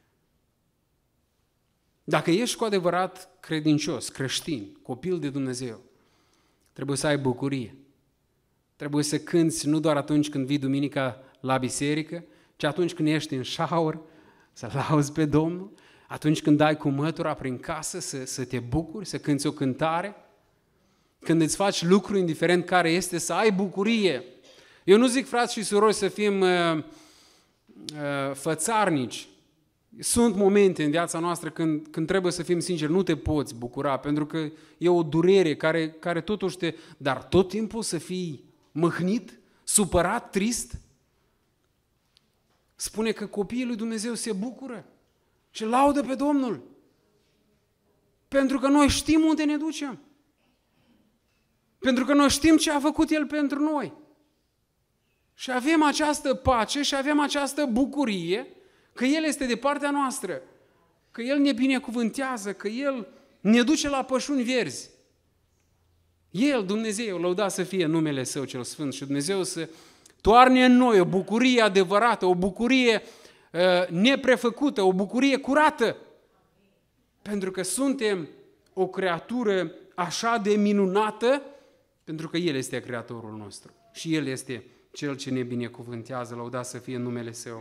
Dacă ești cu adevărat credincios, creștin, copil de Dumnezeu, trebuie să ai bucurie. Trebuie să cânți nu doar atunci când vii duminica la biserică, ci atunci când ești în shower, să lauzi pe Domnul, atunci când dai cu mătura prin casă, să, să te bucuri, să cânți o cântare, când îți faci lucru, indiferent care este, să ai bucurie. Eu nu zic, frați și surori, să fim uh, uh, fățarnici. Sunt momente în viața noastră când, când trebuie să fim sinceri, nu te poți bucura, pentru că e o durere care, care totuși te... Dar tot timpul să fii mâhnit, supărat, trist? Spune că copiii lui Dumnezeu se bucură și laudă pe Domnul. Pentru că noi știm unde ne ducem. Pentru că noi știm ce a făcut El pentru noi. Și avem această pace și avem această bucurie că El este de partea noastră, că El ne binecuvântează, că El ne duce la pășuni verzi. El, Dumnezeu, lăudat să fie numele Său cel Sfânt, și Dumnezeu să toarne în noi o bucurie adevărată, o bucurie uh, neprefăcută, o bucurie curată. Pentru că suntem o creatură așa de minunată, pentru că El este Creatorul nostru și El este Cel ce ne binecuvântează, lăudat să fie numele Său.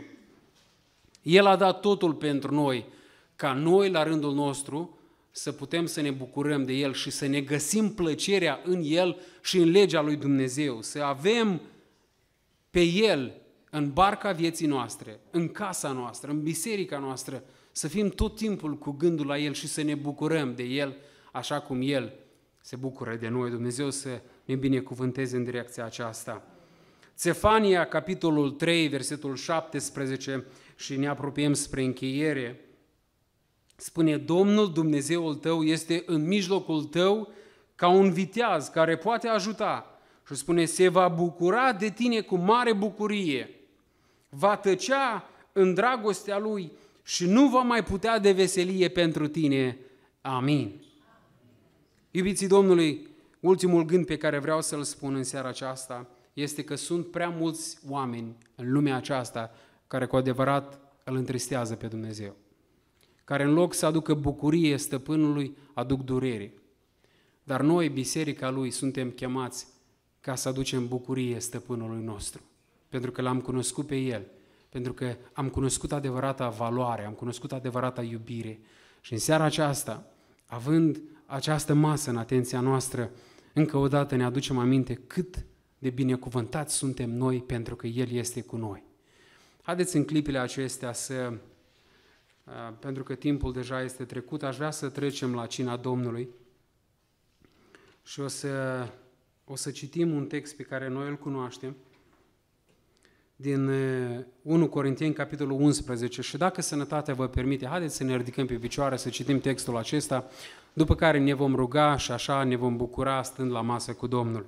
El a dat totul pentru noi, ca noi, la rândul nostru, să putem să ne bucurăm de El și să ne găsim plăcerea în El și în legea lui Dumnezeu, să avem pe El în barca vieții noastre, în casa noastră, în biserica noastră, să fim tot timpul cu gândul la El și să ne bucurăm de El, așa cum El se bucură de noi. Dumnezeu să ne binecuvânteze în direcția aceasta. Țefania, capitolul trei, versetul șaptesprezece, și ne apropiem spre încheiere, spune: Domnul Dumnezeul tău este în mijlocul tău ca un viteaz care poate ajuta. Și spune: se va bucura de tine cu mare bucurie, va tăcea în dragostea Lui și nu va mai putea de veselie pentru tine. Amin. Iubiții Domnului, ultimul gând pe care vreau să-l spun în seara aceasta este că sunt prea mulți oameni în lumea aceasta care cu adevărat îl întristează pe Dumnezeu, care în loc să aducă bucurie stăpânului, aduc durere. Dar noi, biserica Lui, suntem chemați ca să aducem bucurie stăpânului nostru, pentru că l-am cunoscut pe El, pentru că am cunoscut adevărata valoare, am cunoscut adevărata iubire. Și în seara aceasta, având această masă în atenția noastră, încă o dată ne aducem aminte cât de binecuvântați suntem noi pentru că El este cu noi. Haideți în clipile acestea să, pentru că timpul deja este trecut, aș vrea să trecem la cina Domnului și o să, o să citim un text pe care noi îl cunoaștem din unu Corinteni, capitolul unsprezece, și dacă sănătatea vă permite, haideți să ne ridicăm pe picioare, să citim textul acesta, după care ne vom ruga și așa ne vom bucura stând la masă cu Domnul.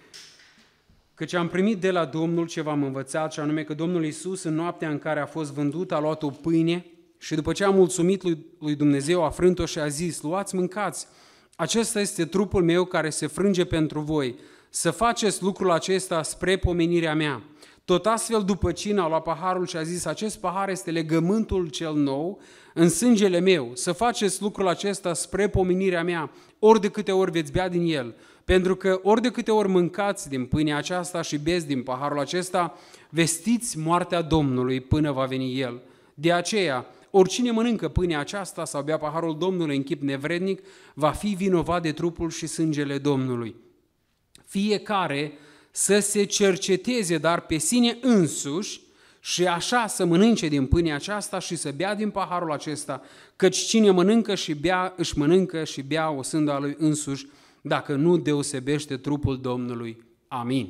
Căci am primit de la Domnul ce v-am învățat, și anume că Domnul Iisus, în noaptea în care a fost vândut, a luat o pâine și după ce a mulțumit lui, lui Dumnezeu, a frânt-o și a zis: luați, mâncați, acesta este trupul meu care se frânge pentru voi, să faceți lucrul acesta spre pomenirea mea. Tot astfel, după cină, a luat paharul și a zis, acest pahar este legământul cel nou în sângele meu. Să faceți lucrul acesta spre pomenirea mea, ori de câte ori veți bea din el. Pentru că ori de câte ori mâncați din pâinea aceasta și beți din paharul acesta, vestiți moartea Domnului până va veni El. De aceea, oricine mănâncă pâinea aceasta sau bea paharul Domnului în chip nevrednic, va fi vinovat de trupul și sângele Domnului. Fiecare să se cerceteze, dar pe sine însuși, și așa să mănânce din pâinea aceasta și să bea din paharul acesta, căci cine mănâncă și bea, își mănâncă și bea o sânda a lui însuși, dacă nu deosebește trupul Domnului. Amin.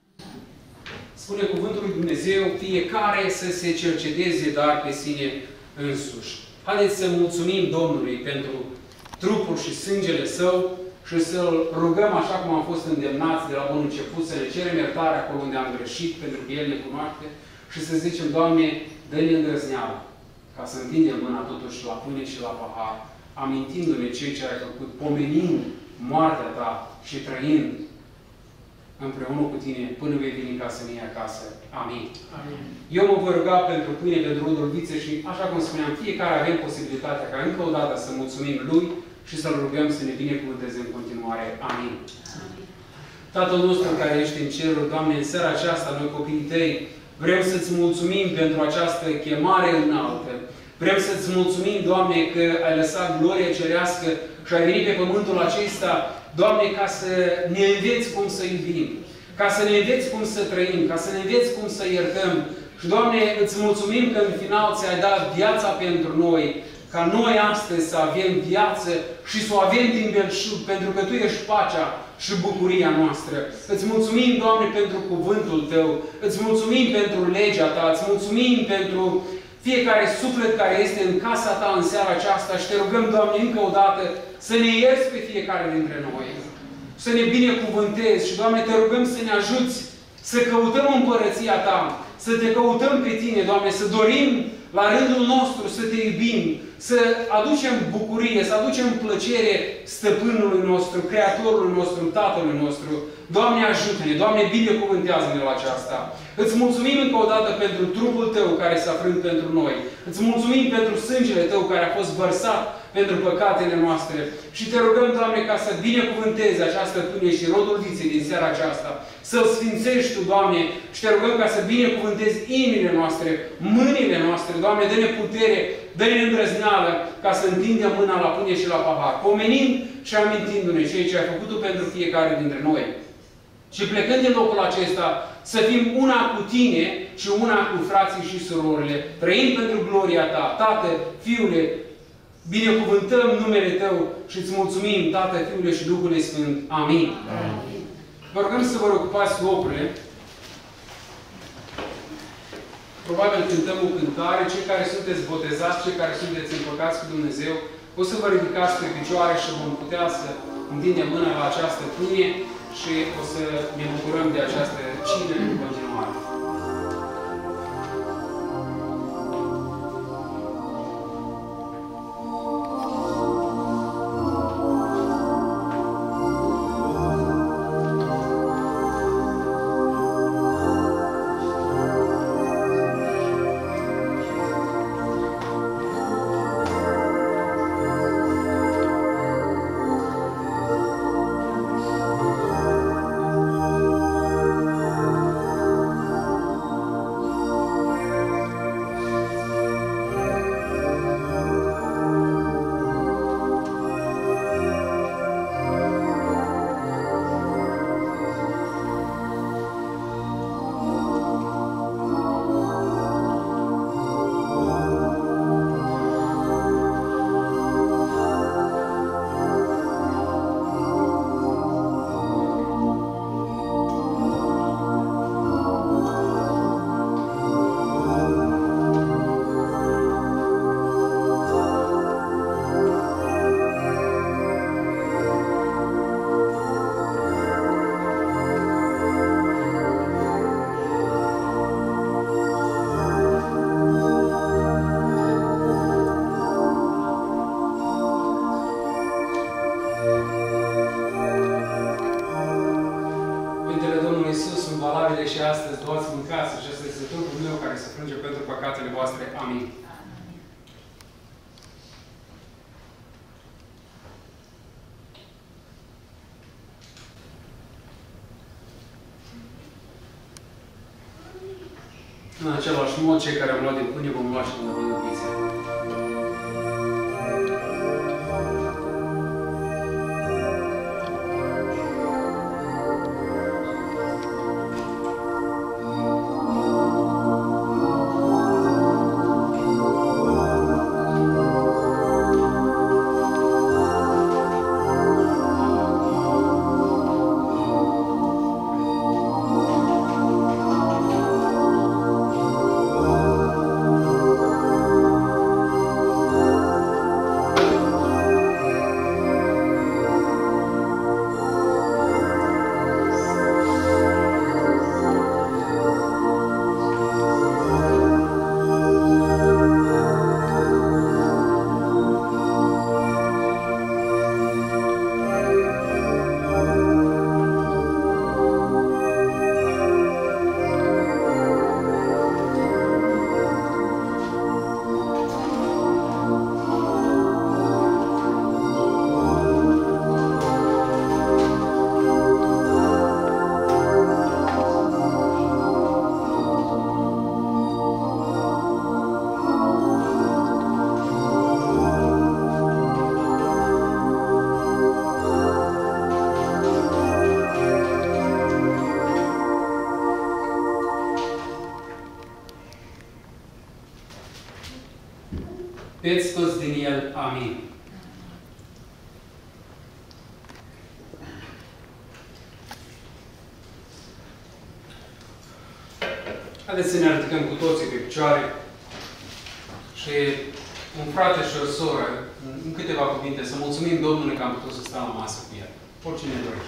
Spune cuvântul lui Dumnezeu, fiecare să se cerceteze, dar pe sine însuși. Haideți să mulțumim Domnului pentru trupul și sângele Său și să-L rugăm așa cum am fost îndemnați de la bun început, să ne cerem iertare acolo unde am greșit, pentru că El ne cunoaște, și să zicem, Doamne, dă-ne îndrăzneală, ca să întindem mâna totuși la pâine și la pahar, amintindu-ne cei ce ai făcut, pomenind moartea Ta și trăind împreună cu Tine până vei veni ca să ne iei acasă. Amin. Amin. Eu mă voi ruga pentru pâine, pentru rodolvițe și, așa cum spuneam, fiecare avem posibilitatea ca încă o dată să mulțumim Lui și să-L rugăm să ne binecuvânteze în continuare. Amin. Amin. Tatăl nostru care ești în ceruri, Doamne, în seara aceasta, noi copiii Tăi, vrem să-ți mulțumim pentru această chemare înaltă. Vrem să-ți mulțumim, Doamne, că ai lăsat gloria cerească și ai venit pe pământul acesta, Doamne, ca să ne înveți cum să iubim, ca să ne înveți cum să trăim, ca să ne înveți cum să iertăm. Și, Doamne, îți mulțumim că în final ți-ai dat viața pentru noi, ca noi astăzi să avem viață și să o avem din belșug, pentru că Tu ești pacea și bucuria noastră. Îți mulțumim, Doamne, pentru cuvântul Tău, îți mulțumim pentru legea Ta, îți mulțumim pentru fiecare suflet care este în casa Ta în seara aceasta și Te rugăm, Doamne, încă o dată să ne ierți pe fiecare dintre noi, să ne binecuvântezi și, Doamne, Te rugăm să ne ajuți să căutăm împărăția Ta, să Te căutăm pe Tine, Doamne, să dorim la rândul nostru să Te iubim, să aducem bucurie, să aducem plăcere Stăpânului nostru, Creatorului nostru, Tatălui nostru. Doamne, ajută-ne! Doamne, binecuvântează-ne la aceasta! Îți mulțumim încă o dată pentru trupul Tău care s-a frânt pentru noi. Îți mulțumim pentru sângele Tău care a fost vărsat pentru păcatele noastre. Și Te rugăm, Doamne, ca să binecuvântezi această pâine și rodul viței din seara aceasta. Să-L sfințești Tu, Doamne, și Te rugăm ca să binecuvântezi inimile noastre, mâinile noastre. Doamne, dă-ne putere, dă-ne îndrăzneală ca să întindem mâna la pâine și la pahar, pomenind și amintindu-ne ceea ce ai făcut Tu pentru fiecare dintre noi. Și plecând din locul acesta, să fim una cu Tine și una cu frații și surorile, trăind pentru gloria Ta. Tată, Fiule, binecuvântăm numele Tău și îți mulțumim, Tată, Fiule și Duhul Sfânt. Amin. Amin. Vă rugăm să vă ocupați locurile. Probabil cântăm o cântare. Cei care sunteți botezați, cei care sunteți împăcați cu Dumnezeu, o să vă ridicați pe picioare și vom putea să întindem mâna la această pâine și o să ne bucurăm de această cină în continuare. Amin. numele Domnului Iisus sunt valabile și astăzi. Luați-vă în casă și ăsta este trupul meu care se frânge pentru păcatele voastre. Amin. În același mod, cei care au luat din pâine vom lua și vom lua din pizza. Beți toți din el. Amin. Haideți să ne ridicăm cu toții pe picioare și un frate și o soră, în câteva cuvinte, să mulțumim Domnului că am putut să stăm la masă cu el. Oricine dorește.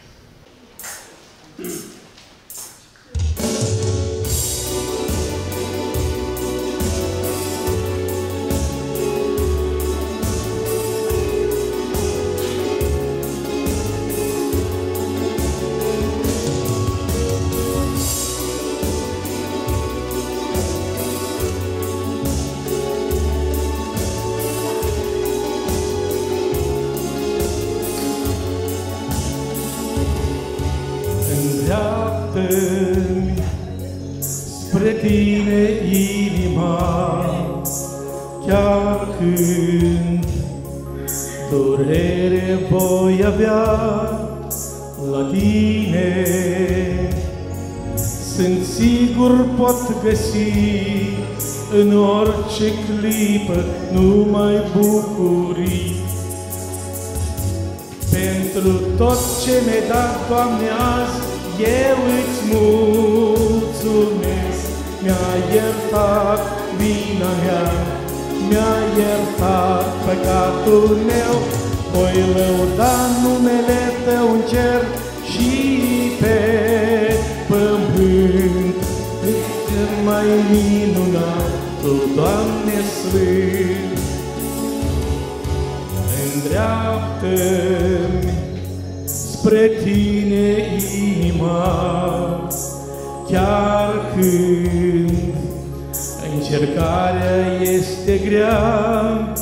Spre tine inima, chiar când durere voi avea la tine, sunt sigur pot găsi în orice clipă numai bucurii. Pentru tot ce mi-ai dat, Doamne, azi, eu îți mulțumesc. Mi-a iertat vina mea, mi-a iertat păcatul meu. Voi lăuda numele Tău în cer și pe pământ. Cel mai minunat, Tu, Doamne Sfânt. Îndreaptă-mi spre Tine inima, chiar când încercarea este grea.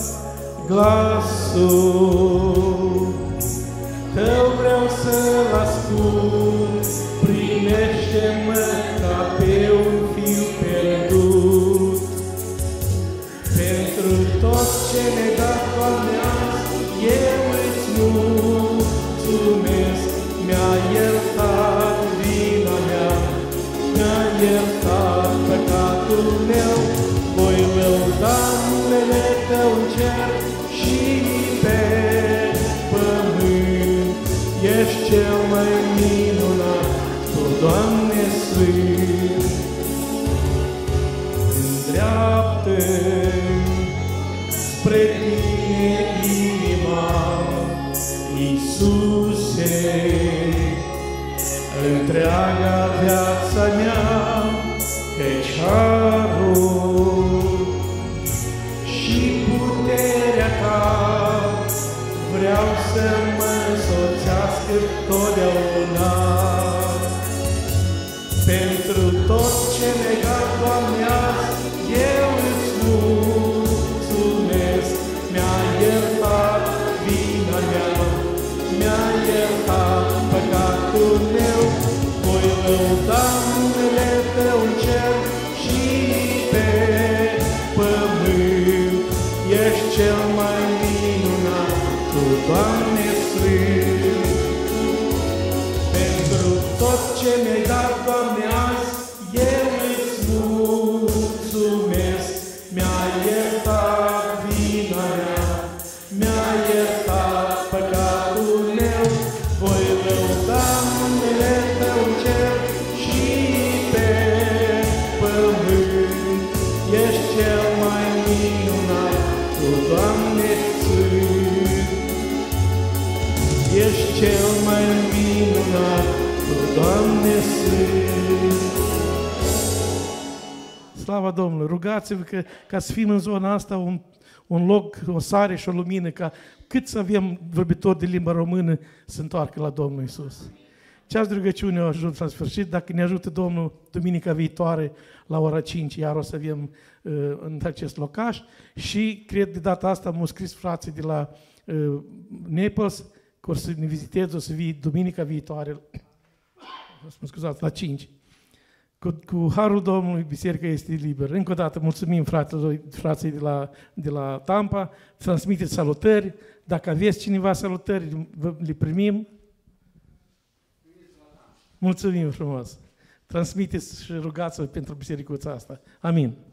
Glasul Tău vreau să-l ascult, primește-mă ca pe un fiu pierdut. Pentru tot ce mi-ai dat, Doamne, azi, eu îți mulțumesc. Mi-a iertat vina mea, mi-a iertat păcatul meu. Voi lăuda numele Tău în cer și pe pământ. Ești cel mai minunat, Tu, Doamne Sfânt. Îndreaptă-mi spre Tine inima, Iisuse, întreaga viața mea, căci harul și puterea Ta vreau să mă însoțească totdeauna. Pentru tot ce mi-ai dat, Doamne, azi, eu îți mulțumesc. Mi-ai iertat vina mea, mi-ai iertat păcatul meu, voi lăuda numele Tău în cer și pe pământ. Ești cel mai minunat, Tu, Doamne Sfânt. Pentru tot ce mi-ai dat, Doamne, azi, eu îți mulțumesc. Mi-ai iertat vina mea, mi-ai iertat păcatul meu, voi lăuda numele Tău în cer și pe pământ. Ești cel mai minunat, Tu, Doamne Sfânt. Ești cel mai minunat, Tu, Doamne Sfânt. Slava Domnului! Rugați-vă că, ca să fim în zona asta un, un loc, o sare și o lumină, ca cât să avem vorbitori de limba română să întoarcă la Domnul Iisus. Ceas de rugăciune au ajuns la sfârșit. Dacă ne ajută Domnul, duminica viitoare, la ora cinci, iar o să avem uh, în acest locaș. Și cred de data asta m-au scris frații de la uh, Naples, că o să ne viziteze, o să vii duminica viitoare, mă scuzați, la cinci. Cu, cu harul Domnului, biserica este liberă. Încă o dată mulțumim fratelor, frații de la, de la Tampa, transmiteți salutări. Dacă aveți cineva salutări, le primim. Mulțumim frumos. Transmiteți și rugați-vă pentru bisericuța asta. Amin.